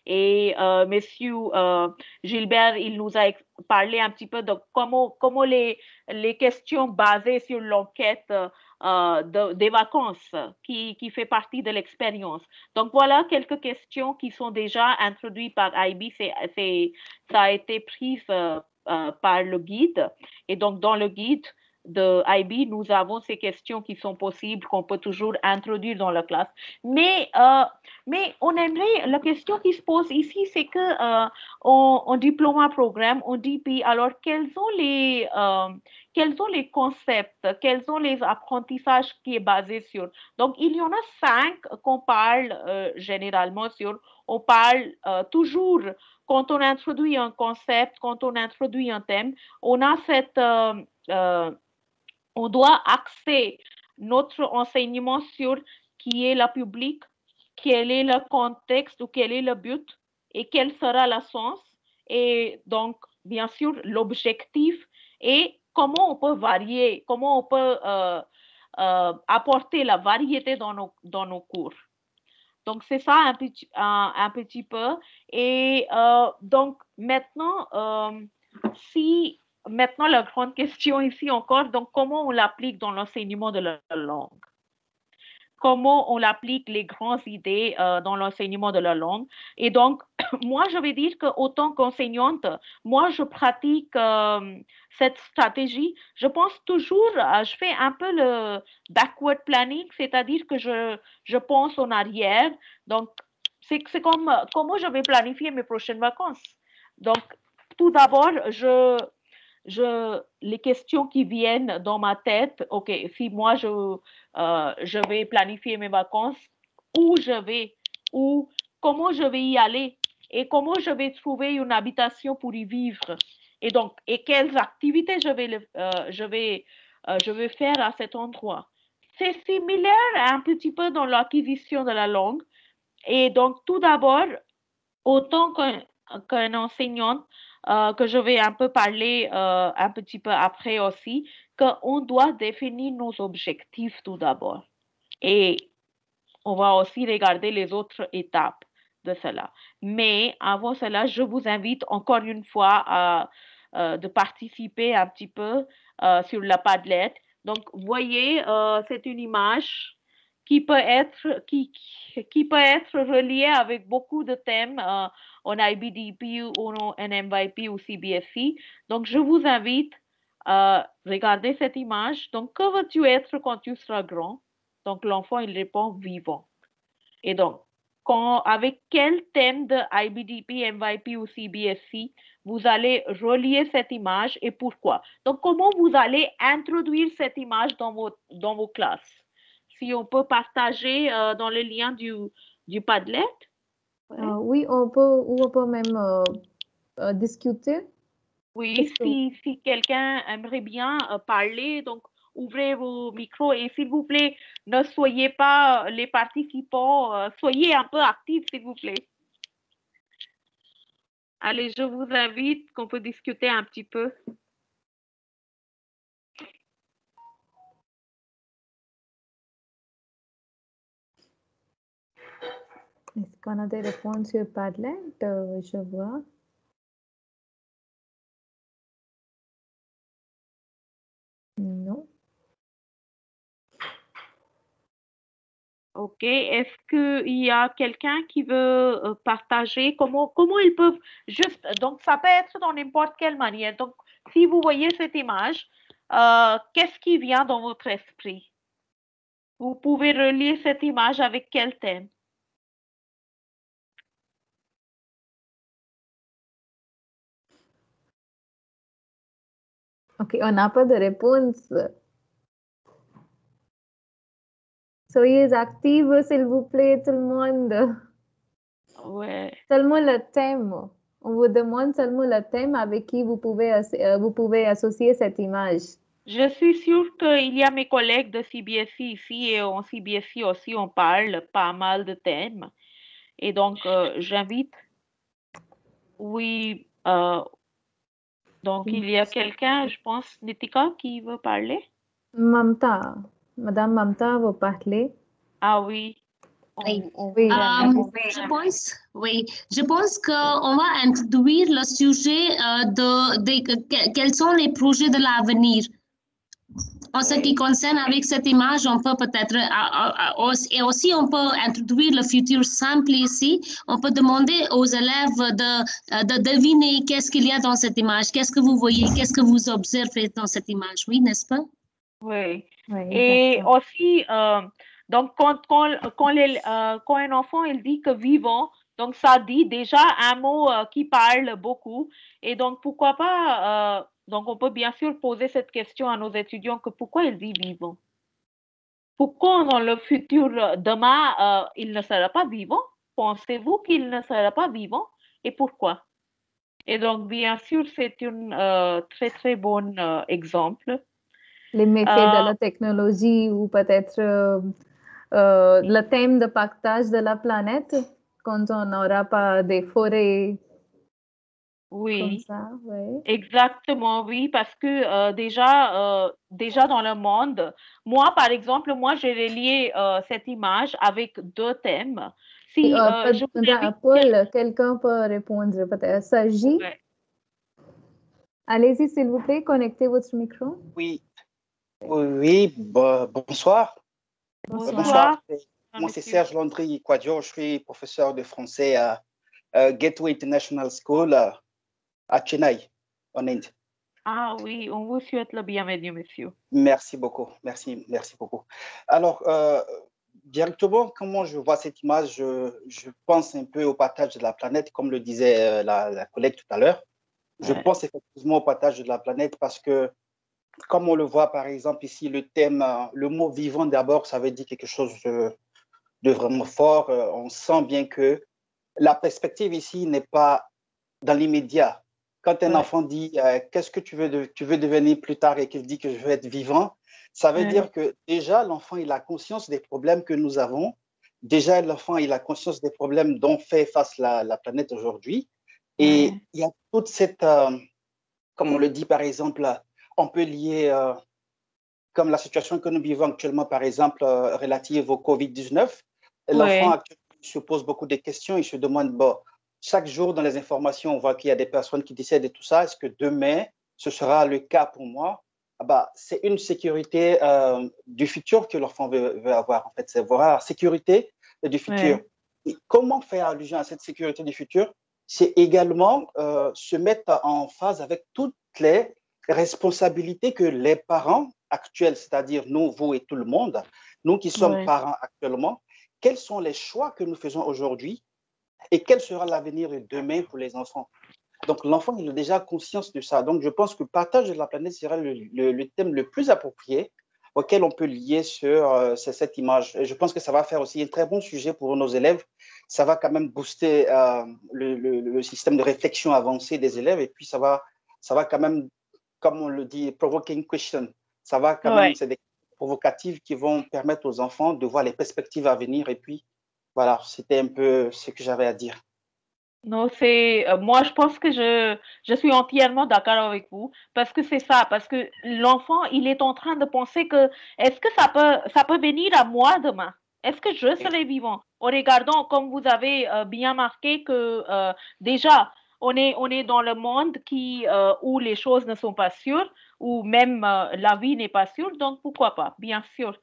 Et euh, Monsieur euh, Gilbert, il nous a parlé un petit peu de comment, comment les, les questions basées sur l'enquête euh, de, des vacances qui, qui fait partie de l'expérience. Donc voilà quelques questions qui sont déjà introduites par I B. C'est, c'est, ça a été pris euh, euh, par le guide. Et donc dans le guide de I B, nous avons ces questions qui sont possibles, qu'on peut toujours introduire dans la classe. Mais, euh, mais on aimerait, la question qui se pose ici, c'est que euh, en, en diplôme programme, en D P, alors quels sont les... Euh, quels sont les concepts, quels sont les apprentissages qui est basé sur. Donc, il y en a cinq qu'on parle euh, généralement sur. On parle euh, toujours, quand on introduit un concept, quand on introduit un thème, on a cette, euh, euh, on doit axer notre enseignement sur qui est le public, quel est le contexte ou quel est le but et quel sera le sens. Et donc, bien sûr, l'objectif et comment on peut varier, comment on peut euh, euh, apporter la variété dans nos, dans nos cours. Donc, c'est ça un petit, un, un petit peu. Et euh, donc, maintenant, euh, si maintenant la grande question ici encore, donc comment on l'applique dans l'enseignement de la langue? Comment on applique les grandes idées euh, dans l'enseignement de la langue. Et donc, moi, je vais dire qu'autant qu'enseignante, moi, je pratique euh, cette stratégie. Je pense toujours, euh, je fais un peu le backward planning, c'est-à-dire que je, je pense en arrière. Donc, c'est, c'est comme euh, comment je vais planifier mes prochaines vacances. Donc, tout d'abord, je, je, les questions qui viennent dans ma tête, OK, si moi je, euh, je vais planifier mes vacances, où je vais, où, comment je vais y aller et comment je vais trouver une habitation pour y vivre. Et donc, et quelles activités je vais, euh, je vais, euh, je vais faire à cet endroit. C'est similaire un petit peu dans l'acquisition de la langue. Et donc, tout d'abord, autant qu'un qu'un enseignant, euh, que je vais un peu parler euh, un petit peu après aussi, qu'on doit définir nos objectifs tout d'abord. Et on va aussi regarder les autres étapes de cela. Mais avant cela, je vous invite encore une fois à, euh, de participer un petit peu euh, sur la Padlet. Donc, voyez, euh, c'est une image qui peut être, qui, qui peut être reliée avec beaucoup de thèmes euh, en I B D P ou en M Y P ou C B S C. Donc, je vous invite à regarder cette image. Donc, que veux-tu être quand tu seras grand? Donc, l'enfant, il répond vivant. Et donc, quand, avec quel thème de I B D P, M Y P ou C B S C vous allez relier cette image et pourquoi? Donc, comment vous allez introduire cette image dans vos, dans vos classes? Si on peut partager euh, dans le lien du, du Padlet. Ouais. Euh, oui, on peut, ou on peut même euh, euh, discuter. Oui, si, si quelqu'un aimerait bien euh, parler, donc ouvrez vos micros et s'il vous plaît, ne soyez pas les participants, euh, soyez un peu actifs, s'il vous plaît. Allez, je vous invite qu'on peut discuter un petit peu. Est-ce qu'on a des réponses sur Padlet? Euh, je vois. Non. OK. Est-ce qu'il y a quelqu'un qui veut euh, partager comment, comment ils peuvent juste, donc ça peut être dans n'importe quelle manière. Donc, si vous voyez cette image, euh, qu'est-ce qui vient dans votre esprit? Vous pouvez relier cette image avec quel thème? OK, on n'a pas de réponse. Soyez actifs, s'il vous plaît, tout le monde. Ouais. Seulement le thème. On vous demande seulement le thème avec qui vous pouvez, euh, vous pouvez associer cette image. Je suis sûre qu'il y a mes collègues de C B S E ici et en C B S E aussi, on parle pas mal de thèmes. Et donc, euh, j'invite, oui, euh, donc il y a quelqu'un, je pense, Nitika, qui veut parler. Mamta, Madame Mamta veut parler. Ah oui. Oui. On, on Oui. Euh, je pense, oui, je pense qu'on va introduire le sujet euh, de, de, que- quels sont les projets de l'avenir. En ce qui concerne avec cette image, on peut peut-être, euh, euh, et aussi on peut introduire le futur simple ici. On peut demander aux élèves de, de deviner qu'est-ce qu'il y a dans cette image, qu'est-ce que vous voyez, qu'est-ce que vous observez dans cette image, oui, n'est-ce pas? Oui. Oui, Et exactement. aussi, euh, donc quand, quand, quand, les, euh, quand un enfant il dit que vivant, donc ça dit déjà un mot euh, qui parle beaucoup. Et donc pourquoi pas, euh, donc on peut bien sûr poser cette question à nos étudiants que pourquoi il dit vivant? Pourquoi dans le futur, euh, demain, euh, il ne sera pas vivant? Pensez-vous qu'il ne sera pas vivant? Et pourquoi? Et donc, bien sûr, c'est un euh, très, très bon euh, exemple. Les méfaits Euh, de la technologie ou peut-être euh, euh, le thème de partage de la planète quand on n'aura pas des forêts comme oui, ça. Oui. exactement, oui, parce que euh, déjà, euh, déjà dans le monde, moi, par exemple, moi, j'ai relié euh, cette image avec deux thèmes. Et, Si euh, euh, peut- je vous dans- invite, Paul, quelqu'un peut répondre peut-être. S'agit. ouais. Allez-y, s'il vous plaît, connectez votre micro. Oui, oui, oui, bo- bonsoir. Bonsoir. Bonsoir, C'est- Moi, c'est monsieur. Serge Landry Quadio. Je suis professeur de français à, à Gateway International School à, à Chennai, en Inde. Ah oui, on vous souhaite le bienvenu, monsieur. Merci beaucoup. Merci, merci beaucoup. Alors, euh, directement, comment je vois cette image, je, je pense un peu au partage de la planète, comme le disait euh, la, la collègue tout à l'heure. Je Ouais. pense effectivement au partage de la planète parce que, comme on le voit par exemple ici, le thème, euh, le mot vivant d'abord, ça veut dire quelque chose de, de vraiment fort. Euh, On sent bien que la perspective ici n'est pas dans l'immédiat. Quand un Ouais. enfant dit euh, qu'est-ce que tu veux, de, tu veux devenir plus tard et qu'il dit que je veux être vivant, ça veut Ouais. dire que déjà l'enfant il a conscience des problèmes que nous avons. Déjà l'enfant il a conscience des problèmes dont fait face la, la planète aujourd'hui. Et Ouais. il y a toute cette, euh, comme on le dit par exemple, on peut lier euh, comme la situation que nous vivons actuellement, par exemple, euh, relative au covid dix-neuf. L'enfant Ouais. actuellement se pose beaucoup de questions. Il se demande, bon, chaque jour dans les informations, on voit qu'il y a des personnes qui décèdent et tout ça. Est-ce que demain, ce sera le cas pour moi? Ah bah, c'est une sécurité euh, du futur que l'enfant veut, veut avoir. En fait, c'est voir la sécurité du futur. Ouais. Et comment faire allusion à cette sécurité du futur? C'est également euh, se mettre en phase avec toutes les responsabilités que les parents actuels, c'est-à-dire nous, vous et tout le monde, nous qui sommes Ouais. parents actuellement, quels sont les choix que nous faisons aujourd'hui et quel sera l'avenir de demain pour les enfants? Donc, l'enfant, il a déjà conscience de ça. Donc, je pense que le partage de la planète sera le, le, le thème le plus approprié auquel on peut lier sur euh, cette image. Et je pense que ça va faire aussi un très bon sujet pour nos élèves. Ça va quand même booster euh, le, le, le système de réflexion avancé des élèves et puis ça va, ça va quand même, comme on le dit, provoking question. Ça va quand Ouais. même, c'est des provocatives qui vont permettre aux enfants de voir les perspectives à venir. Et puis, voilà, c'était un peu ce que j'avais à dire. Non, c'est euh, moi je pense que je je suis entièrement d'accord avec vous parce que c'est ça parce que l'enfant il est en train de penser que est-ce que ça peut ça peut venir à moi demain? Est-ce que je serai vivant? En regardant comme vous avez euh, bien marqué que euh, déjà on est on est dans le monde qui euh, où les choses ne sont pas sûres où même euh, la vie n'est pas sûre donc pourquoi pas bien sûr.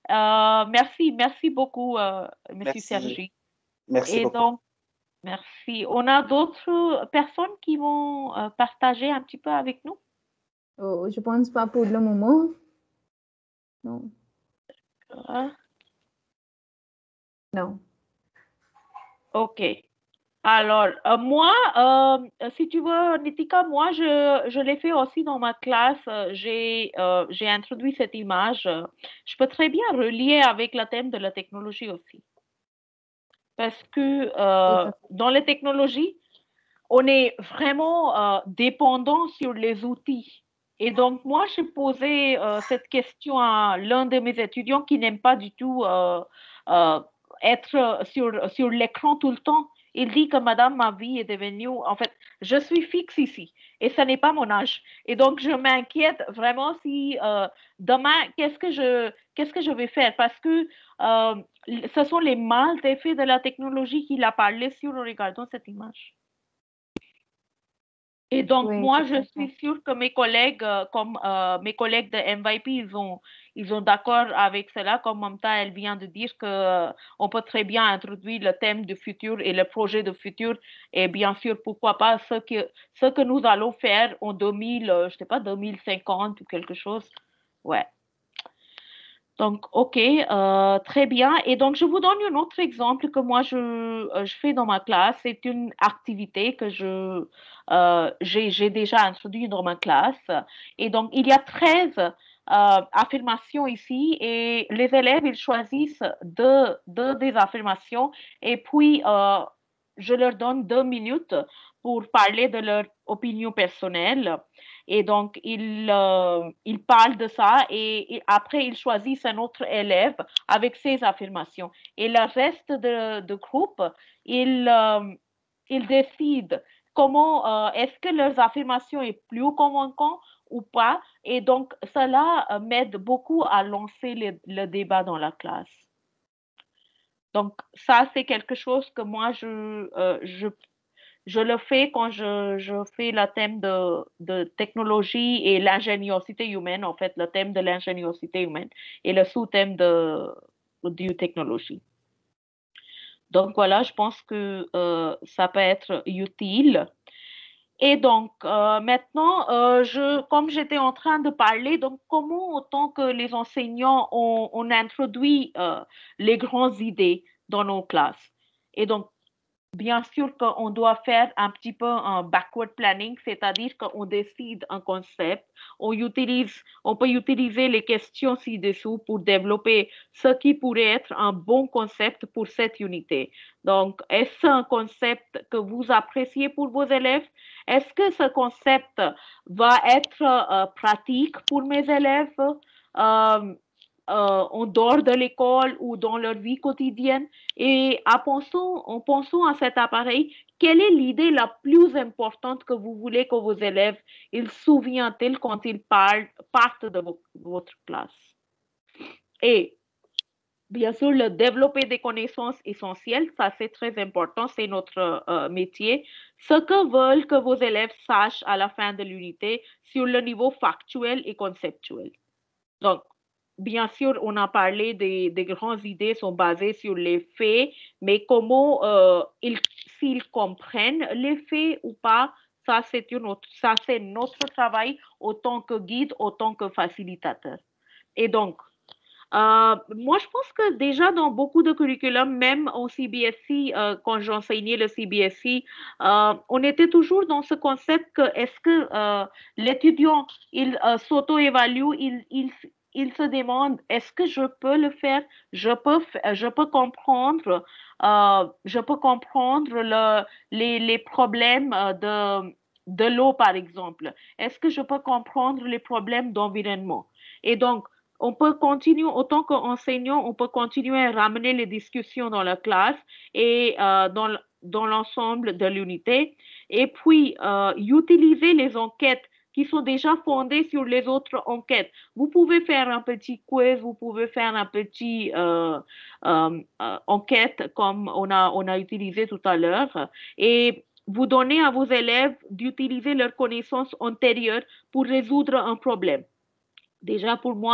Euh, merci, merci beaucoup, euh, Monsieur Merci. Sergi. Merci Et beaucoup. donc, merci. On a d'autres personnes qui vont euh, partager un petit peu avec nous? Oh, je pense pas pour le moment. Non. Euh, Non. OK. Alors, euh, moi, euh, si tu veux, Nitika, moi, je, je l'ai fait aussi dans ma classe. Euh, J'ai euh, j'ai introduit cette image. Je peux très bien relier avec le thème de la technologie aussi. Parce que euh, dans les technologies, on est vraiment euh, dépendant sur les outils. Et donc, moi, j'ai posé euh, cette question à l'un de mes étudiants qui n'aime pas du tout euh, euh, être sur, sur l'écran tout le temps. Il dit que madame, ma vie est devenue, en fait, je suis fixe ici et ce n'est pas mon âge. Et donc, je m'inquiète vraiment si euh, demain, qu'est-ce que je, qu'est-ce que je vais faire? Parce que euh, ce sont les mal effets de la technologie qu'il a parlé sur en regardant cette image. Et donc, Oui, moi, tout je à suis fait. sûre que mes collègues, euh, comme euh, mes collègues de M Y P, ils ont, ils ont d'accord avec cela. Comme Mamta, elle vient de dire que euh, on peut très bien introduire le thème du futur et le projet de futur. Et bien sûr, pourquoi pas ce que, ce que nous allons faire en deux mille, euh, je sais pas, deux mille cinquante ou quelque chose. Ouais. Donc, OK, euh, très bien. Et donc, je vous donne un autre exemple que moi, je, euh, je fais dans ma classe. C'est une activité que je, euh, j'ai, j'ai déjà introduite dans ma classe. Et donc, il y a treize euh, affirmations ici et les élèves, ils choisissent deux, deux des affirmations et puis euh, je leur donne deux minutes pour parler de leur opinion personnelle. Et donc, ils, euh, ils parlent de ça et, et après, ils choisissent un autre élève avec ses affirmations. Et le reste de, de groupe, ils, euh, ils décident comment, euh, est-ce que leurs affirmations sont plus convaincantes ou pas. Et donc, cela euh, m'aide beaucoup à lancer le, le débat dans la classe. Donc, ça, c'est quelque chose que moi, je, euh, je je le fais quand je, je fais le thème de, de technologie et l'ingéniosité humaine, en fait, le thème de l'ingéniosité humaine et le sous-thème de, de technologie. Donc voilà, je pense que euh, ça peut être utile. Et donc, euh, maintenant, euh, je, comme j'étais en train de parler, donc comment, autant que les enseignants, on, on introduit euh, les grandes idées dans nos classes. Et donc, bien sûr qu'on doit faire un petit peu un backward planning, c'est-à-dire qu'on décide un concept, on utilise, on peut utiliser les questions ci-dessous pour développer ce qui pourrait être un bon concept pour cette unité. Donc, est-ce un concept que vous appréciez pour vos élèves? Est-ce que ce concept va être euh, pratique pour mes élèves? Euh, euh, en dehors de l'école ou dans leur vie quotidienne. Et en pensant, en pensant à cet appareil, quelle est l'idée la plus importante que vous voulez que vos élèves ils souviennent-ils quand ils parlent, partent de vo- votre classe? Et bien sûr, le développer des connaissances essentielles, ça c'est très important, c'est notre euh, métier. Ce que veulent que vos élèves sachent à la fin de l'unité sur le niveau factuel et conceptuel. Donc, bien sûr, on a parlé des, des grandes idées sont basées sur les faits, mais comment euh, ils, s'ils comprennent les faits ou pas, ça c'est une autre, ça c'est notre travail autant que guide, autant que facilitateur. Et donc, euh, moi, je pense que déjà dans beaucoup de curriculums, même au C B S E, euh, quand j'enseignais le C B S E, euh, on était toujours dans ce concept que est-ce que euh, l'étudiant, il euh, s'auto-évalue, il, il, il se demande est-ce que je peux le faire, je peux, je peux comprendre, euh, je peux comprendre le, les, les problèmes de, de l'eau, par exemple. Est-ce que je peux comprendre les problèmes d'environnement? Et donc, on peut continuer, autant qu'enseignant, on peut continuer à ramener les discussions dans la classe et euh, dans, dans l'ensemble de l'unité. Et puis, euh, utiliser les enquêtes qui sont déjà fondées sur les autres enquêtes. Vous pouvez faire un petit quiz, vous pouvez faire un petit euh, euh, euh, enquête comme on a, on a utilisé tout à l'heure. Et vous donnez à vos élèves d'utiliser leurs connaissances antérieures pour résoudre un problème. Déjà, pour moi,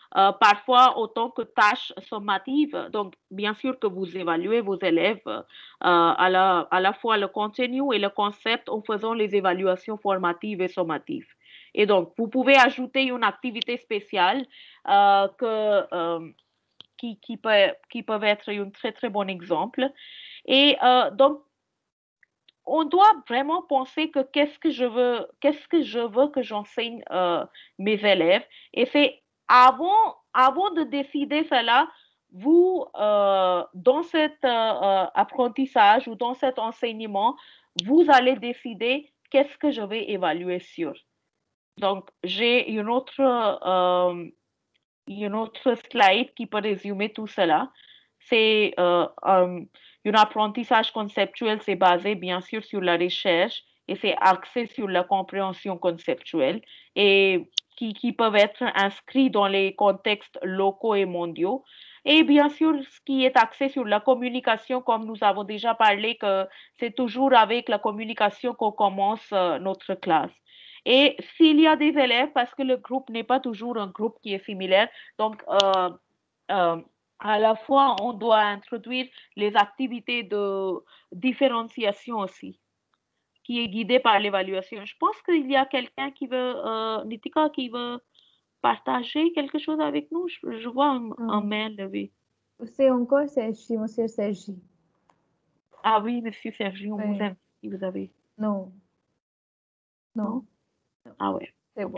euh, parfois autant que tâches sommatives. Donc, bien sûr que vous évaluez vos élèves euh, à, la, à la fois le contenu et le concept en faisant les évaluations formatives et sommatives. Et donc, vous pouvez ajouter une activité spéciale euh, que, euh, qui, qui, peut, qui peut être un très, très bon exemple. Et euh, donc, on doit vraiment penser que qu'est-ce que je veux, qu'est-ce que je veux que j'enseigne euh, mes élèves. Et c'est avant, avant de décider cela, vous, euh, dans cet euh, apprentissage ou dans cet enseignement, vous allez décider qu'est-ce que je vais évaluer sur. Donc, j'ai une autre, euh, une autre slide qui peut résumer tout cela. C'est euh, un, un apprentissage conceptuel, c'est basé bien sûr sur la recherche et c'est axé sur la compréhension conceptuelle et qui, qui peuvent être inscrits dans les contextes locaux et mondiaux. Et bien sûr, ce qui est axé sur la communication, comme nous avons déjà parlé, que c'est toujours avec la communication qu'on commence euh, notre classe. Et s'il y a des élèves, parce que le groupe n'est pas toujours un groupe qui est similaire, donc euh, euh, à la fois, on doit introduire les activités de différenciation aussi, qui est guidée par l'évaluation. Je pense qu'il y a quelqu'un qui veut, euh, Nitika, qui veut partager quelque chose avec nous. Je, je vois un, un mail levé. C'est encore Sergi, monsieur Sergi. Ah oui, monsieur Sergi, on Oui. vous aime si vous avez. Non. Non. non? Ah ouais. C'est okay. bon.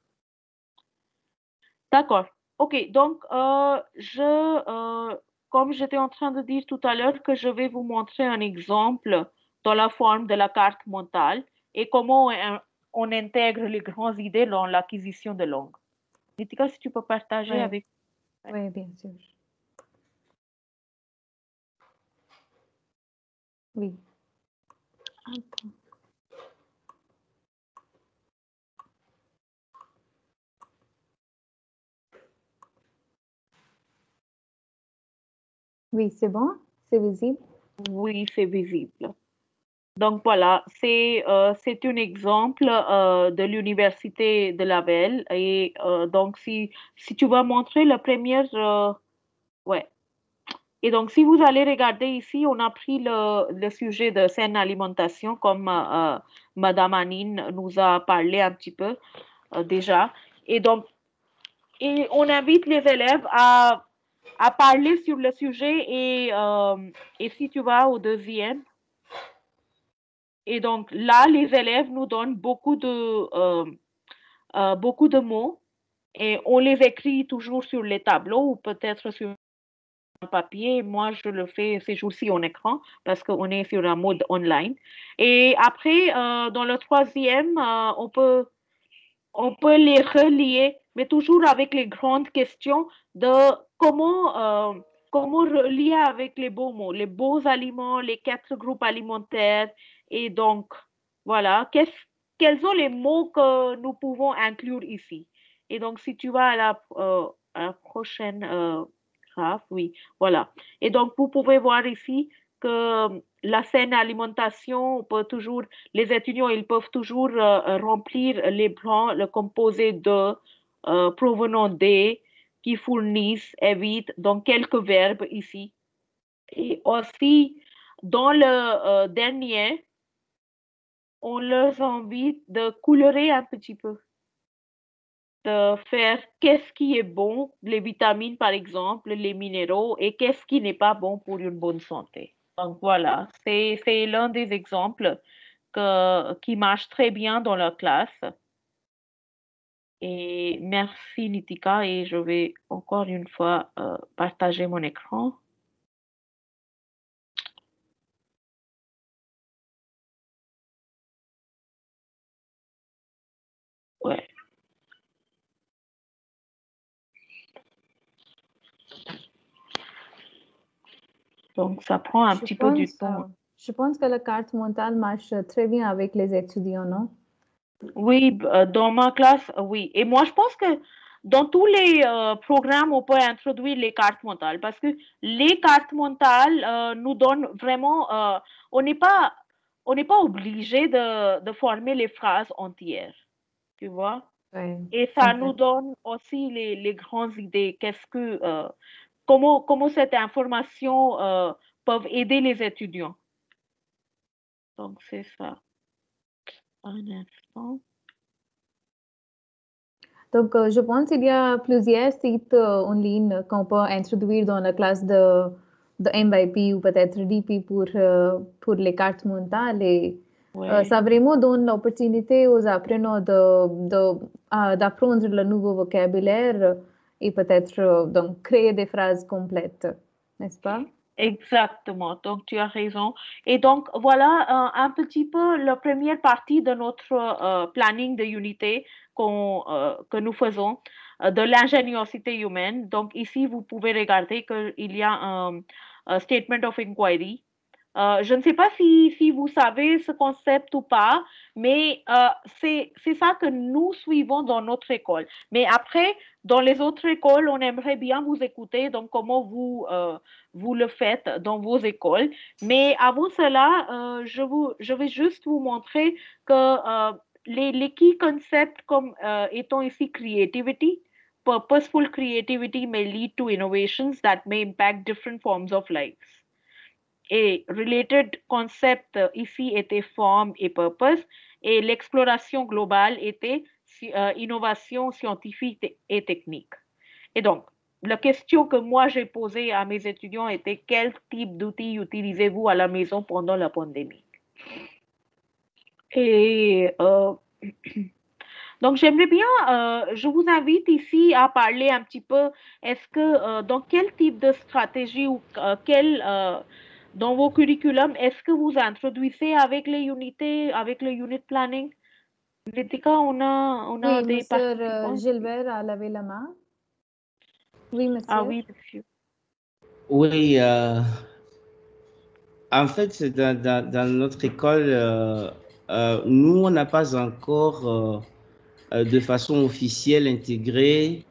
D'accord. OK, donc, euh, je, euh, comme j'étais en train de dire tout à l'heure, que je vais vous montrer un exemple dans la forme de la carte mentale et comment on, on intègre les grandes idées dans l'acquisition de langue. Nitika, si tu peux partager Oui. avec... Oui, bien sûr. Oui. Attends. Oui, c'est bon? C'est visible? Oui, c'est visible. Donc voilà, c'est euh, c'est un exemple euh, de l'université de Laval. Et euh, donc, si, si tu vas montrer la première... Euh, ouais. Et donc, si vous allez regarder ici, on a pris le, le sujet de saine alimentation, comme euh, Madame Anine nous a parlé un petit peu euh, déjà. Et donc, et on invite les élèves à, à parler sur le sujet. Et, euh, et si tu vas au deuxième, et donc là, les élèves nous donnent beaucoup de, euh, euh, beaucoup de mots et on les écrit toujours sur les tableaux ou peut-être sur papier. Moi, je le fais ces jours-ci en écran parce qu'on est sur un mode online. Et après, euh, dans le troisième, euh, on peut, on peut les relier, mais toujours avec les grandes questions de comment, euh, comment relier avec les beaux mots, les beaux aliments, les quatre groupes alimentaires. Et donc, voilà, quels sont les mots que nous pouvons inclure ici? Et donc, si tu vas à la, euh, à la prochaine euh, graphe, oui, voilà. Et donc, vous pouvez voir ici que la saine alimentation peut toujours, les étudiants, ils peuvent toujours euh, remplir les blancs, le composé de, euh, provenant des, qui fournissent, évitent, donc quelques verbes ici. Et aussi, dans le euh, dernier, on leur invite de colorer un petit peu, de faire qu'est-ce qui est bon, les vitamines par exemple, les minéraux, et qu'est-ce qui n'est pas bon pour une bonne santé. Donc voilà, c'est, c'est l'un des exemples que, qui marche très bien dans la classe. Et merci Nitika, et je vais encore une fois euh, partager mon écran. Ouais. Donc ça prend un je petit pense, peu du temps. Euh, je pense que la carte mentale marche très bien avec les étudiants, non? Oui, dans ma classe, oui. Et moi, je pense que dans tous les euh, programmes, on peut introduire les cartes mentales parce que les cartes mentales euh, nous donnent vraiment, euh, on n'est pas, on n'est pas obligé de, de former les phrases entières, tu vois? Ouais. Et ça Exact. nous donne aussi les, les grandes idées. Qu'est-ce que, euh, comment, comment cette information euh, peut aider les étudiants. Donc, c'est ça. Un instant. Donc, euh, je pense qu'il y a plusieurs sites euh, en ligne qu'on peut introduire dans la classe de, de M Y P ou peut-être D P pour, euh, pour les cartes mentales. Et Ouais. euh, ça vraiment donne l'opportunité aux apprenants de, de, euh, d'apprendre le nouveau vocabulaire et peut-être euh, donc créer des phrases complètes, n'est-ce pas? Exactement, donc tu as raison. Et donc voilà euh, un petit peu la première partie de notre euh, planning de unité qu'on, euh, que nous faisons euh, de l'ingéniosité humaine. Donc ici, vous pouvez regarder qu'il y a un, un statement of inquiry. Euh, je ne sais pas si, si vous savez ce concept ou pas, mais euh, c'est, c'est ça que nous suivons dans notre école. Mais après, dans les autres écoles, on aimerait bien vous écouter, donc comment vous, euh, vous le faites dans vos écoles. Mais avant cela, euh, je, vous, je vais juste vous montrer que euh, les, les key concepts comme euh, étant ici creativity, purposeful creativity may lead to innovations that may impact different forms of life. Et related concept euh, ici était forme et purpose, et l'exploration globale était euh, innovation scientifique et technique. Et donc, la question que moi j'ai posée à mes étudiants était quel type d'outils utilisez-vous à la maison pendant la pandémie? Et euh, donc, j'aimerais bien, euh, je vous invite ici à parler un petit peu, est-ce que, euh, dans quel type de stratégie ou euh, quel, euh, dans vos curriculums, est-ce que vous introduisez avec les unités, avec le unit planning? Ritika, on a, on a Oui, des monsieur euh, participants. Gilbert a levé la main. Oui, monsieur. Ah oui, monsieur. Oui, euh, en fait, dans, dans, dans notre école, euh, euh, nous, on n'a pas encore euh, euh, de façon officielle intégré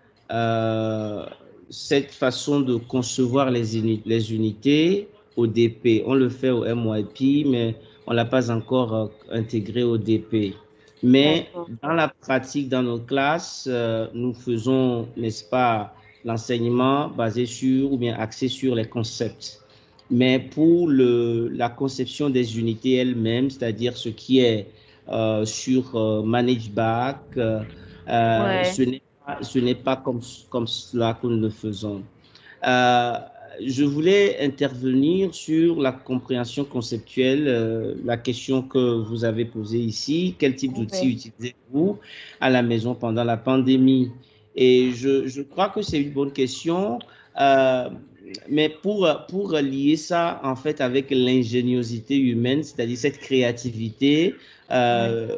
euh, cette façon de concevoir les, uni les unités au D P. On le fait au M Y P, mais on ne l'a pas encore euh, intégré au D P. Mais dans la pratique, dans nos classes, euh, nous faisons, n'est-ce pas, l'enseignement basé sur ou bien axé sur les concepts. Mais pour le, la conception des unités elles-mêmes, c'est-à-dire ce qui est euh, sur euh, Manage Back, euh, Ouais. ce n'est pas, ce n'est pas comme, comme cela que nous le faisons. Euh, je voulais intervenir sur la compréhension conceptuelle, euh, la question que vous avez posée ici. Quel type d'outils Oui. utilisez-vous à la maison pendant la pandémie? Et je, je crois que c'est une bonne question. Euh, mais pour, pour lier ça en fait avec l'ingéniosité humaine, c'est-à-dire cette créativité euh,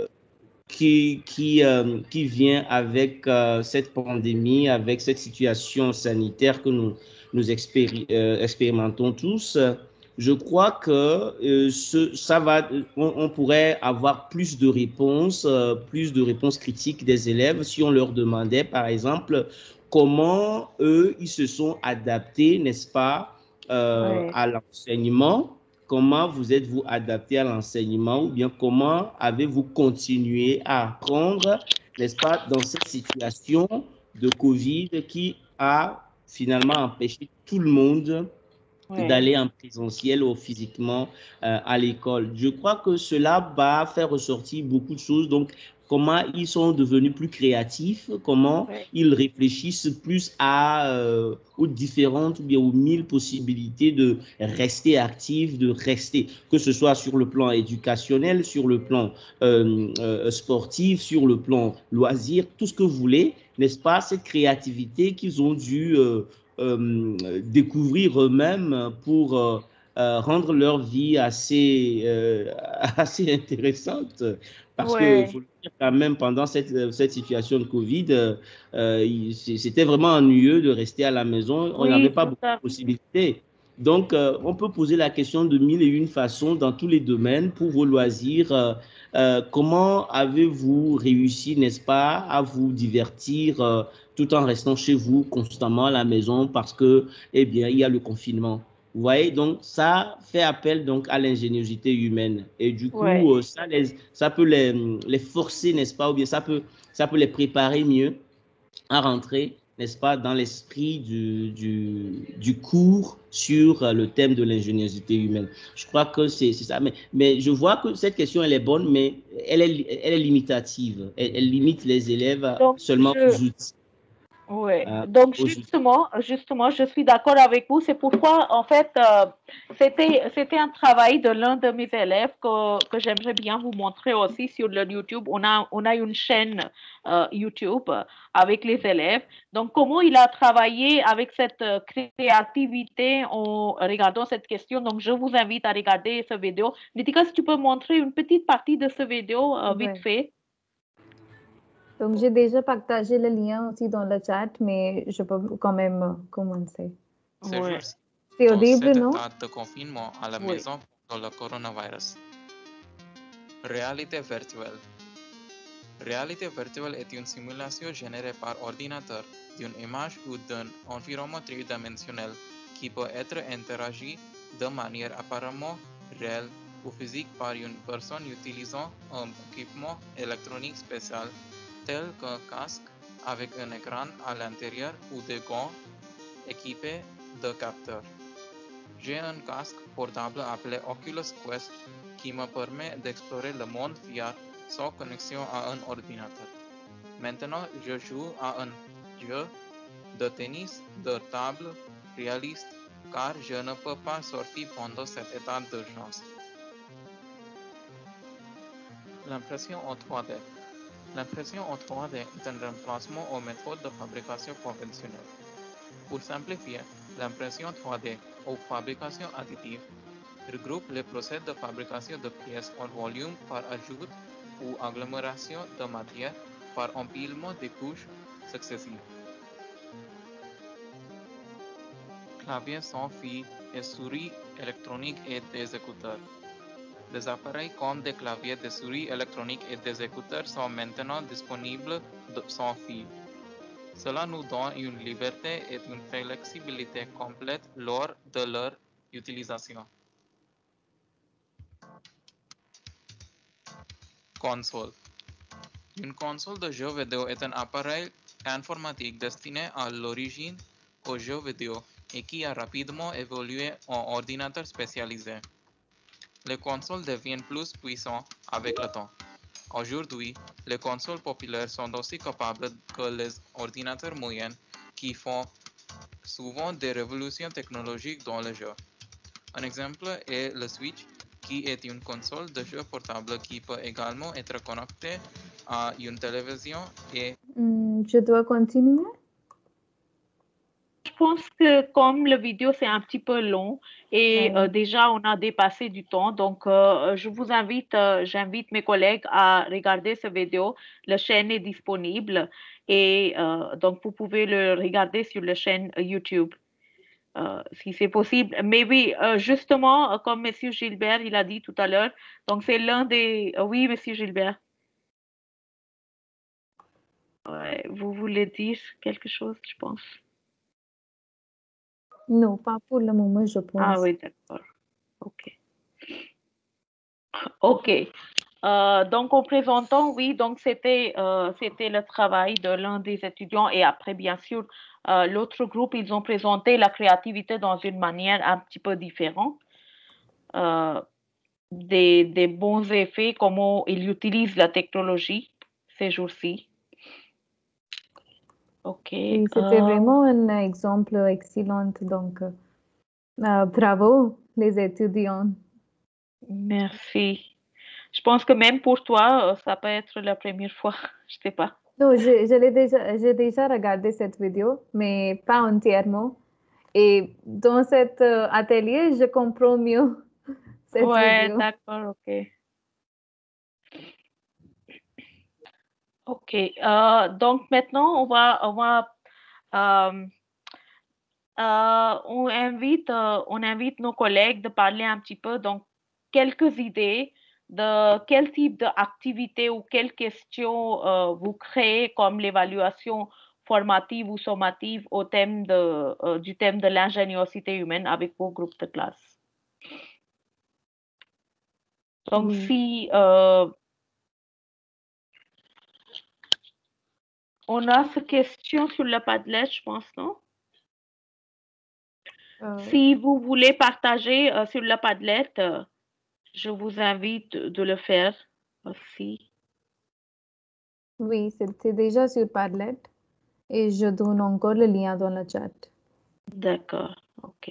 qui, qui, euh, qui vient avec euh, cette pandémie, avec cette situation sanitaire que nous, nous expéri euh, expérimentons tous, je crois que euh, ce, ça va, on, on pourrait avoir plus de réponses, euh, plus de réponses critiques des élèves si on leur demandait, par exemple, comment eux, ils se sont adaptés, n'est-ce pas, euh, Ouais. à l'enseignement. Comment vous êtes-vous adapté à l'enseignement ou bien comment avez-vous continué à apprendre, n'est-ce pas, dans cette situation de Covid qui a finalement empêché tout le monde Ouais. d'aller en présentiel ou physiquement euh, à l'école. Je crois que cela va faire ressortir beaucoup de choses. Donc, comment ils sont devenus plus créatifs, comment Ouais. ils réfléchissent plus à, euh, aux différentes ou bien aux mille possibilités de rester actifs, de rester, que ce soit sur le plan éducationnel, sur le plan euh, euh, sportif, sur le plan loisir, tout ce que vous voulez, n'est-ce pas, cette créativité qu'ils ont dû euh, euh, découvrir eux-mêmes pour euh, euh, rendre leur vie assez, euh, assez intéressante. Parce Ouais. qu'il faut le dire quand même, pendant cette, cette situation de Covid, euh, c'était vraiment ennuyeux de rester à la maison. On Oui, n'avait pas tout beaucoup à de fait. possibilités. Donc, euh, on peut poser la question de mille et une façons dans tous les domaines pour vos loisirs. Euh, euh, comment avez-vous réussi, n'est-ce pas, à vous divertir euh, tout en restant chez vous constamment à la maison parce que, eh bien, il y a le confinement? Vous voyez, donc ça fait appel donc à l'ingéniosité humaine. Et du coup, Ouais. euh, ça, les, ça peut les, les forcer, n'est-ce pas, ou bien ça peut, ça peut les préparer mieux à rentrer, n'est-ce pas, dans l'esprit du, du, du cours sur le thème de l'ingéniosité humaine. Je crois que c'est ça. Mais, mais je vois que cette question, elle est bonne, mais elle est, elle est limitative. Elle, elle limite les élèves Donc, seulement je... aux outils. Oui, Euh, donc aux justement, justement, je suis d'accord avec vous. C'est pourquoi, en fait, euh, c'était, c'était un travail de l'un de mes élèves que, que j'aimerais bien vous montrer aussi sur le YouTube. On a, on a une chaîne euh, YouTube avec les élèves. Donc, comment il a travaillé avec cette créativité en regardant cette question. Donc, je vous invite à regarder cette vidéo. Nitika, si tu peux montrer une petite partie de cette vidéo euh, vite Ouais. fait. Donc, j'ai déjà partagé le lien aussi dans le chat, mais je peux quand même commencer. Ces Ouais. jours-ci, C'est dans audible, cet non? état de confinement à la Oui. maison pour le coronavirus. Réalité virtuelle. Réalité virtuelle est une simulation générée par ordinateur d'une image ou d'un environnement tridimensionnel qui peut être interagi de manière apparemment réelle ou physique par une personne utilisant un équipement électronique spécial tel qu'un casque avec un écran à l'intérieur ou des gants équipés de capteurs. J'ai un casque portable appelé Oculus Quest qui me permet d'explorer le monde V R sans connexion à un ordinateur. Maintenant, je joue à un jeu de tennis de table réaliste car je ne peux pas sortir pendant cet état d'urgence. L'impression en trois D. L'impression en trois D est un remplacement aux méthodes de fabrication conventionnelles. Pour simplifier, l'impression trois D ou fabrication additive regroupe les procès de fabrication de pièces en volume par ajout ou agglomération de matière par empilement des couches successives. Clavier sans fil et souris électroniques et des écouteurs. Des appareils comme des claviers de souris électroniques et des écouteurs sont maintenant disponibles sans fil. Cela nous donne une liberté et une flexibilité complète lors de leur utilisation. Console. Une console de jeux vidéo est un appareil informatique destiné à l'origine aux jeux vidéo et qui a rapidement évolué en ordinateur spécialisé. Les consoles deviennent plus puissantes avec le temps. Aujourd'hui, les consoles populaires sont aussi capables que les ordinateurs moyens qui font souvent des révolutions technologiques dans les jeux. Un exemple est le Switch, qui est une console de jeu portable qui peut également être connectée à une télévision et... Hmm, je dois continuer? Je pense que comme la vidéo c'est un petit peu long et Ouais. euh, déjà on a dépassé du temps, donc euh, je vous invite, euh, j'invite mes collègues à regarder cette vidéo. La chaîne est disponible et euh, donc vous pouvez le regarder sur la chaîne YouTube euh, si c'est possible. Mais oui, euh, justement, euh, comme Monsieur Gilbert il a dit tout à l'heure, donc c'est l'un des... euh, oui, Monsieur Gilbert. Ouais, vous voulez dire quelque chose, je pense. Non, pas pour le moment, je pense. Ah oui, d'accord. OK. OK. Euh, donc, en présentant, oui, donc c'était euh, c'était le travail de l'un des étudiants et après, bien sûr, euh, l'autre groupe, ils ont présenté la créativité dans une manière un petit peu différente. Euh, des, des bons effets, comment ils utilisent la technologie ces jours-ci. OK. Oui, c'était Euh, vraiment un exemple excellent. Donc, euh, bravo, les étudiants. merci. Je pense que même pour toi, euh, ça peut être la première fois. Je sais pas. Non, je, je l'ai déjà, j'ai déjà regardé cette vidéo, mais pas entièrement. Et dans cet euh, atelier, je comprends mieux cette Ouais, vidéo. d'accord, OK. OK. Euh, donc maintenant, on va, on va, euh, euh, on invite, euh, on invite nos collègues de parler un petit peu, donc quelques idées de quel type d'activité ou quelles questions euh, vous créez comme l'évaluation formative ou sommative au thème de, euh, du thème de l'ingéniosité humaine avec vos groupes de classe. Donc, Oui. si euh, on a cette question sur le Padlet, je pense, non? Euh, Si vous voulez partager euh, sur le Padlet, euh, je vous invite de le faire aussi. oui, c'était déjà sur Padlet et je donne encore le lien dans le chat. D'accord, ok.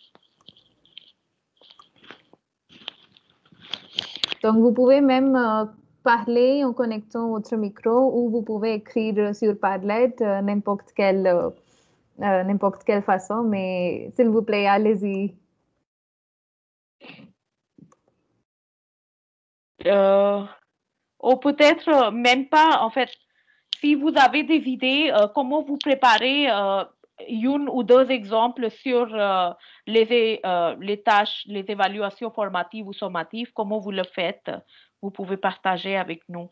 Donc, vous pouvez même euh, parler en connectant votre micro ou vous pouvez écrire sur Padlet euh, n'importe quelle, euh, euh, n'importe quelle façon, mais s'il vous plaît, allez-y. Euh, ou peut-être même pas, en fait, si vous avez des idées, euh, comment vous préparez euh, une ou deux exemples sur euh, les, euh, les tâches, les évaluations formatives ou sommatives, comment vous le faites, vous pouvez partager avec nous.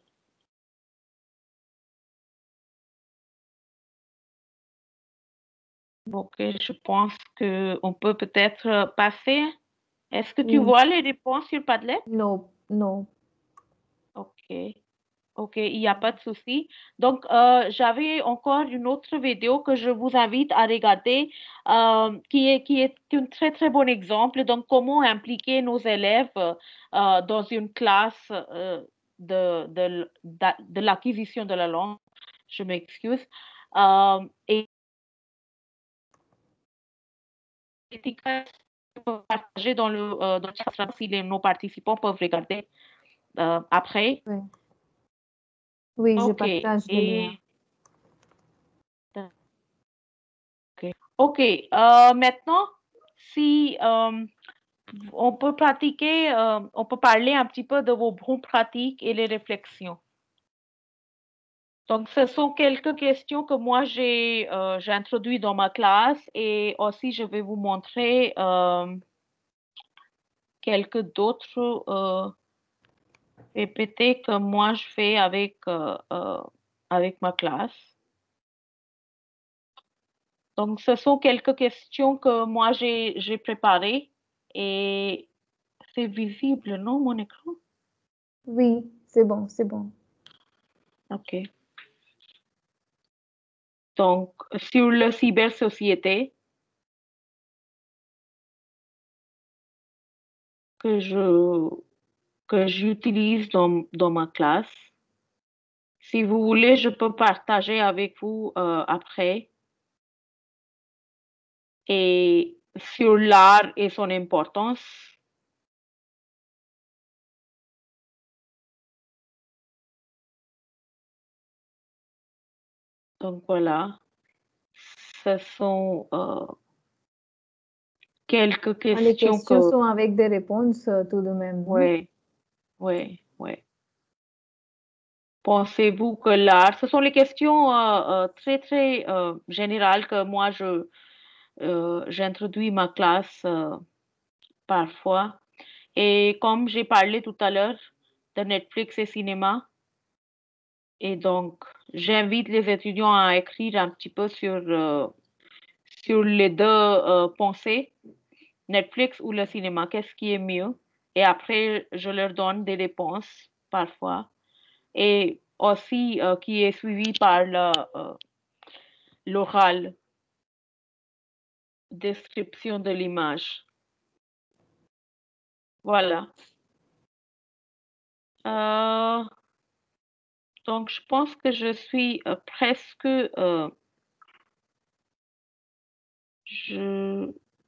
Ok, je pense qu'on peut peut-être passer. Est-ce que tu Oui. vois les réponses sur Padlet? Non, non. Ok. Ok, il n'y a pas de souci. Donc, euh, j'avais encore une autre vidéo que je vous invite à regarder, euh, qui est, qui est un très, très bon exemple. Donc, comment impliquer nos élèves euh, dans une classe euh, de, de, de, de l'acquisition de la langue. Je m'excuse. Euh, et partager dans le, euh, dans le chat si les, nos participants peuvent regarder euh, après. Oui, oui je Ok. partage le lien. Et... Ok, euh, maintenant, si euh, on peut pratiquer, euh, on peut parler un petit peu de vos bons pratiques et les réflexions. Donc, ce sont quelques questions que moi j'ai euh, j'ai introduites dans ma classe et aussi je vais vous montrer euh, quelques d'autres euh, P P T que moi je fais avec, euh, euh, avec ma classe. Donc, ce sont quelques questions que moi j'ai préparées et c'est visible, non, mon écran? Oui, c'est bon, c'est bon. OK. Donc, sur la cybersociété que je que j'utilise dans, dans ma classe. Si vous voulez, je peux partager avec vous euh, après. Et sur l'art et son importance. Donc voilà, ce sont euh, quelques questions. Les questions que... sont avec des réponses euh, tout de même. Oui, oui, oui. Pensez-vous que l'art, ce sont les questions euh, euh, très, très euh, générales que moi, je euh, j'introduis ma classe euh, parfois. Et comme j'ai parlé tout à l'heure de Netflix et cinéma, et donc j'invite les étudiants à écrire un petit peu sur, euh, sur les deux euh, pensées, Netflix ou le cinéma, qu'est-ce qui est mieux. Et après, je leur donne des réponses parfois. Et aussi euh, qui est suivi par euh, l'oral, description de l'image. Voilà. Euh, donc, je pense que je suis euh, presque... Euh, je,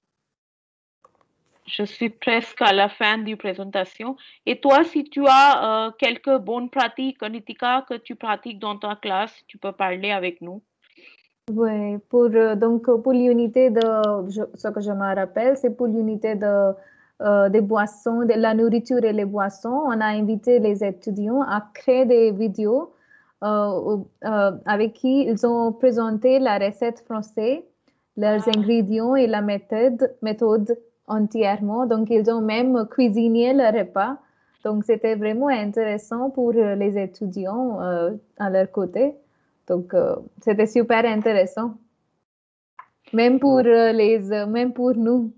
je suis presque à la fin de la présentation. Et toi, si tu as euh, quelques bonnes pratiques, Nitika, que tu pratiques dans ta classe, tu peux parler avec nous. Oui, pour, donc pour l'unité de, je, ce que je me rappelle, c'est pour l'unité de, euh, des boissons, de la nourriture et les boissons. On a invité les étudiants à créer des vidéos euh, euh, avec qui ils ont présenté la recette française, leurs Ah. ingrédients et la méthode, méthode entièrement. Donc, ils ont même cuisiné le repas. Donc, c'était vraiment intéressant pour les étudiants euh, à leur côté. Donc, euh, c'était super intéressant. Même pour euh, les, euh, même pour nous.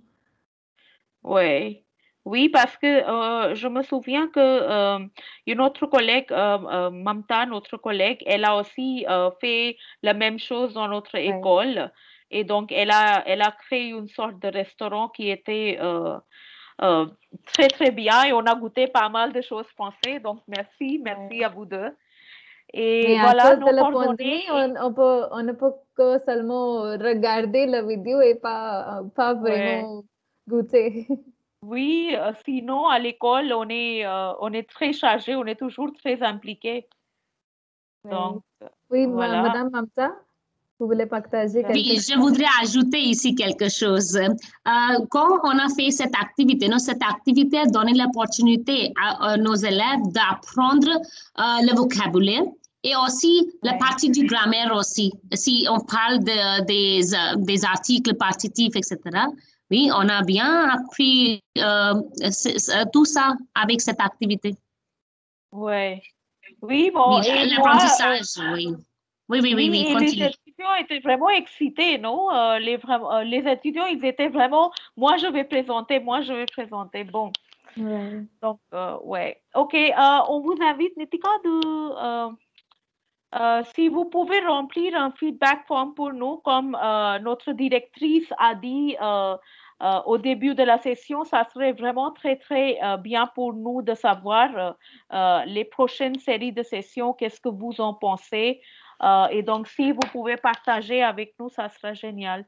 Oui. Oui, parce que euh, je me souviens que euh, une autre collègue, euh, euh, Mamta, notre collègue, elle a aussi euh, fait la même chose dans notre Ouais. école. Et donc, elle a, elle a créé une sorte de restaurant qui était euh, euh, très, très bien. Et on a goûté pas mal de choses françaises. Donc, merci, merci Ouais. à vous deux. Et Mais à voilà, cause de nos la coordonnées. pandémie, on, on, peut, on ne peut que seulement regarder la vidéo et pas, pas vraiment Ouais. goûter. Oui, euh, sinon à l'école, on est, euh, on est très chargé, on est toujours très impliqué. Oui, Donc, oui ma- voilà. Madame Mamta, vous voulez partager quelque Oui, chose? je voudrais ajouter ici quelque chose. Euh, quand on a fait cette activité, non, cette activité a donné l'opportunité à, à nos élèves d'apprendre euh, le vocabulaire et aussi la Ouais. partie du grammaire aussi. Si on parle de, des, euh, des articles partitifs, et cetera. Oui, on a bien appris euh, c'est- c'est- tout ça avec cette activité. Ouais. Oui, bon, Oui, et moi, euh, l'apprentissage, oui. Oui, oui, oui, oui, oui, et les continue. étudiants étaient vraiment excités, non? Euh, les, vra- euh, les étudiants, ils étaient vraiment, moi je vais présenter, moi je vais présenter. Bon, Ouais. donc, euh, ouais. OK, euh, on vous invite, Nitika, de, euh, euh, si vous pouvez remplir un feedback form pour nous, comme euh, notre directrice a dit euh, euh, au début de la session, ça serait vraiment très, très euh, bien pour nous de savoir euh, euh, les prochaines séries de sessions, qu'est-ce que vous en pensez. Euh, et donc, si vous pouvez partager avec nous, ça serait génial.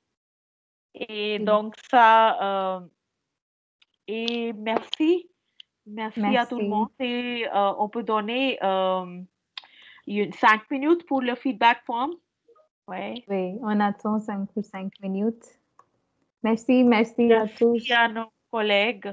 Et Oui. donc, ça, euh, et merci. Merci à tout le Merci. monde. Et euh, on peut donner euh, une, cinq minutes pour le feedback form. Ouais. Oui, on attend cinq pour cinq minutes. Merci, merci à tous. Merci à nos collègues.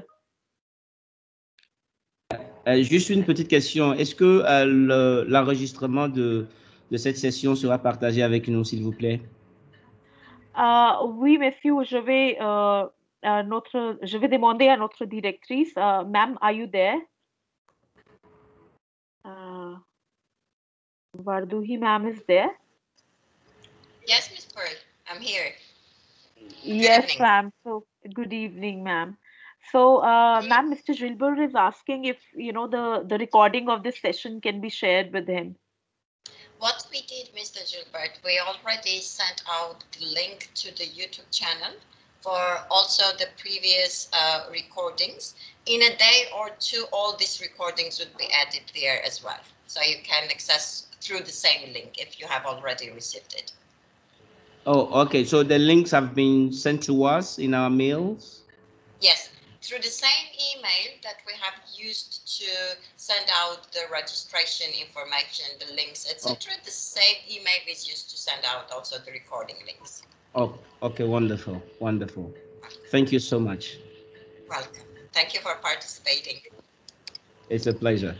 Euh, juste une petite question. Est-ce que euh, le- l'enregistrement de, de cette session sera partagé avec nous, s'il vous plaît? Euh, oui, monsieur, je vais, euh, à notre, je vais demander à notre directrice, uh, Ma'am, are you there? Uh, Varduhi ma'am is there? Yes, Miss Pearl, I'm here. Good Yes, evening. ma'am. So, good evening, ma'am. So, uh, ma'am, Mister Gilbert is asking if, you know, the, the recording of this session can be shared with him. What we did, Mister Gilbert, we already sent out the link to the YouTube channel for also the previous uh, recordings. In a day or two, all these recordings would be added there as well. So you can access through the same link if you have already received it. Oh, okay. So the links have been sent to us in our mails? Yes, through the same email that we have used to send out the registration information, the links, et cetera. The same email is used to send out also the recording links. Oh, okay. Wonderful. Wonderful. Thank you so much. Welcome. Thank you for participating. It's a pleasure.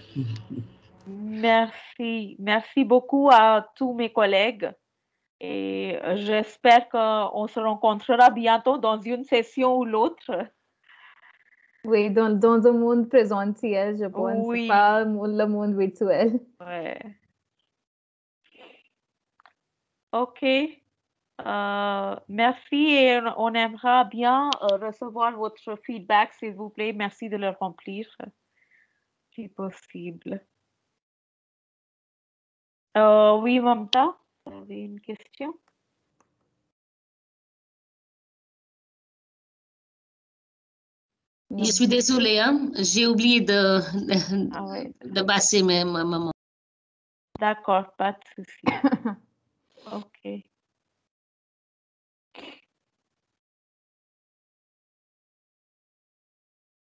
Merci. Merci beaucoup à tous mes collègues. Et j'espère qu'on se rencontrera bientôt dans une session ou l'autre. Oui, dans, dans un monde présentiel, je pense, Oui. pas le monde virtuel. Ouais. OK. Euh, merci et on aimerait bien euh, recevoir votre feedback, s'il vous plaît. Merci de le remplir, si possible. Euh, oui, Mamta, vous avez une question? Je suis désolée, hein? J'ai oublié de, de, Ah ouais. de passer ma maman. D'accord, pas de souci. OK.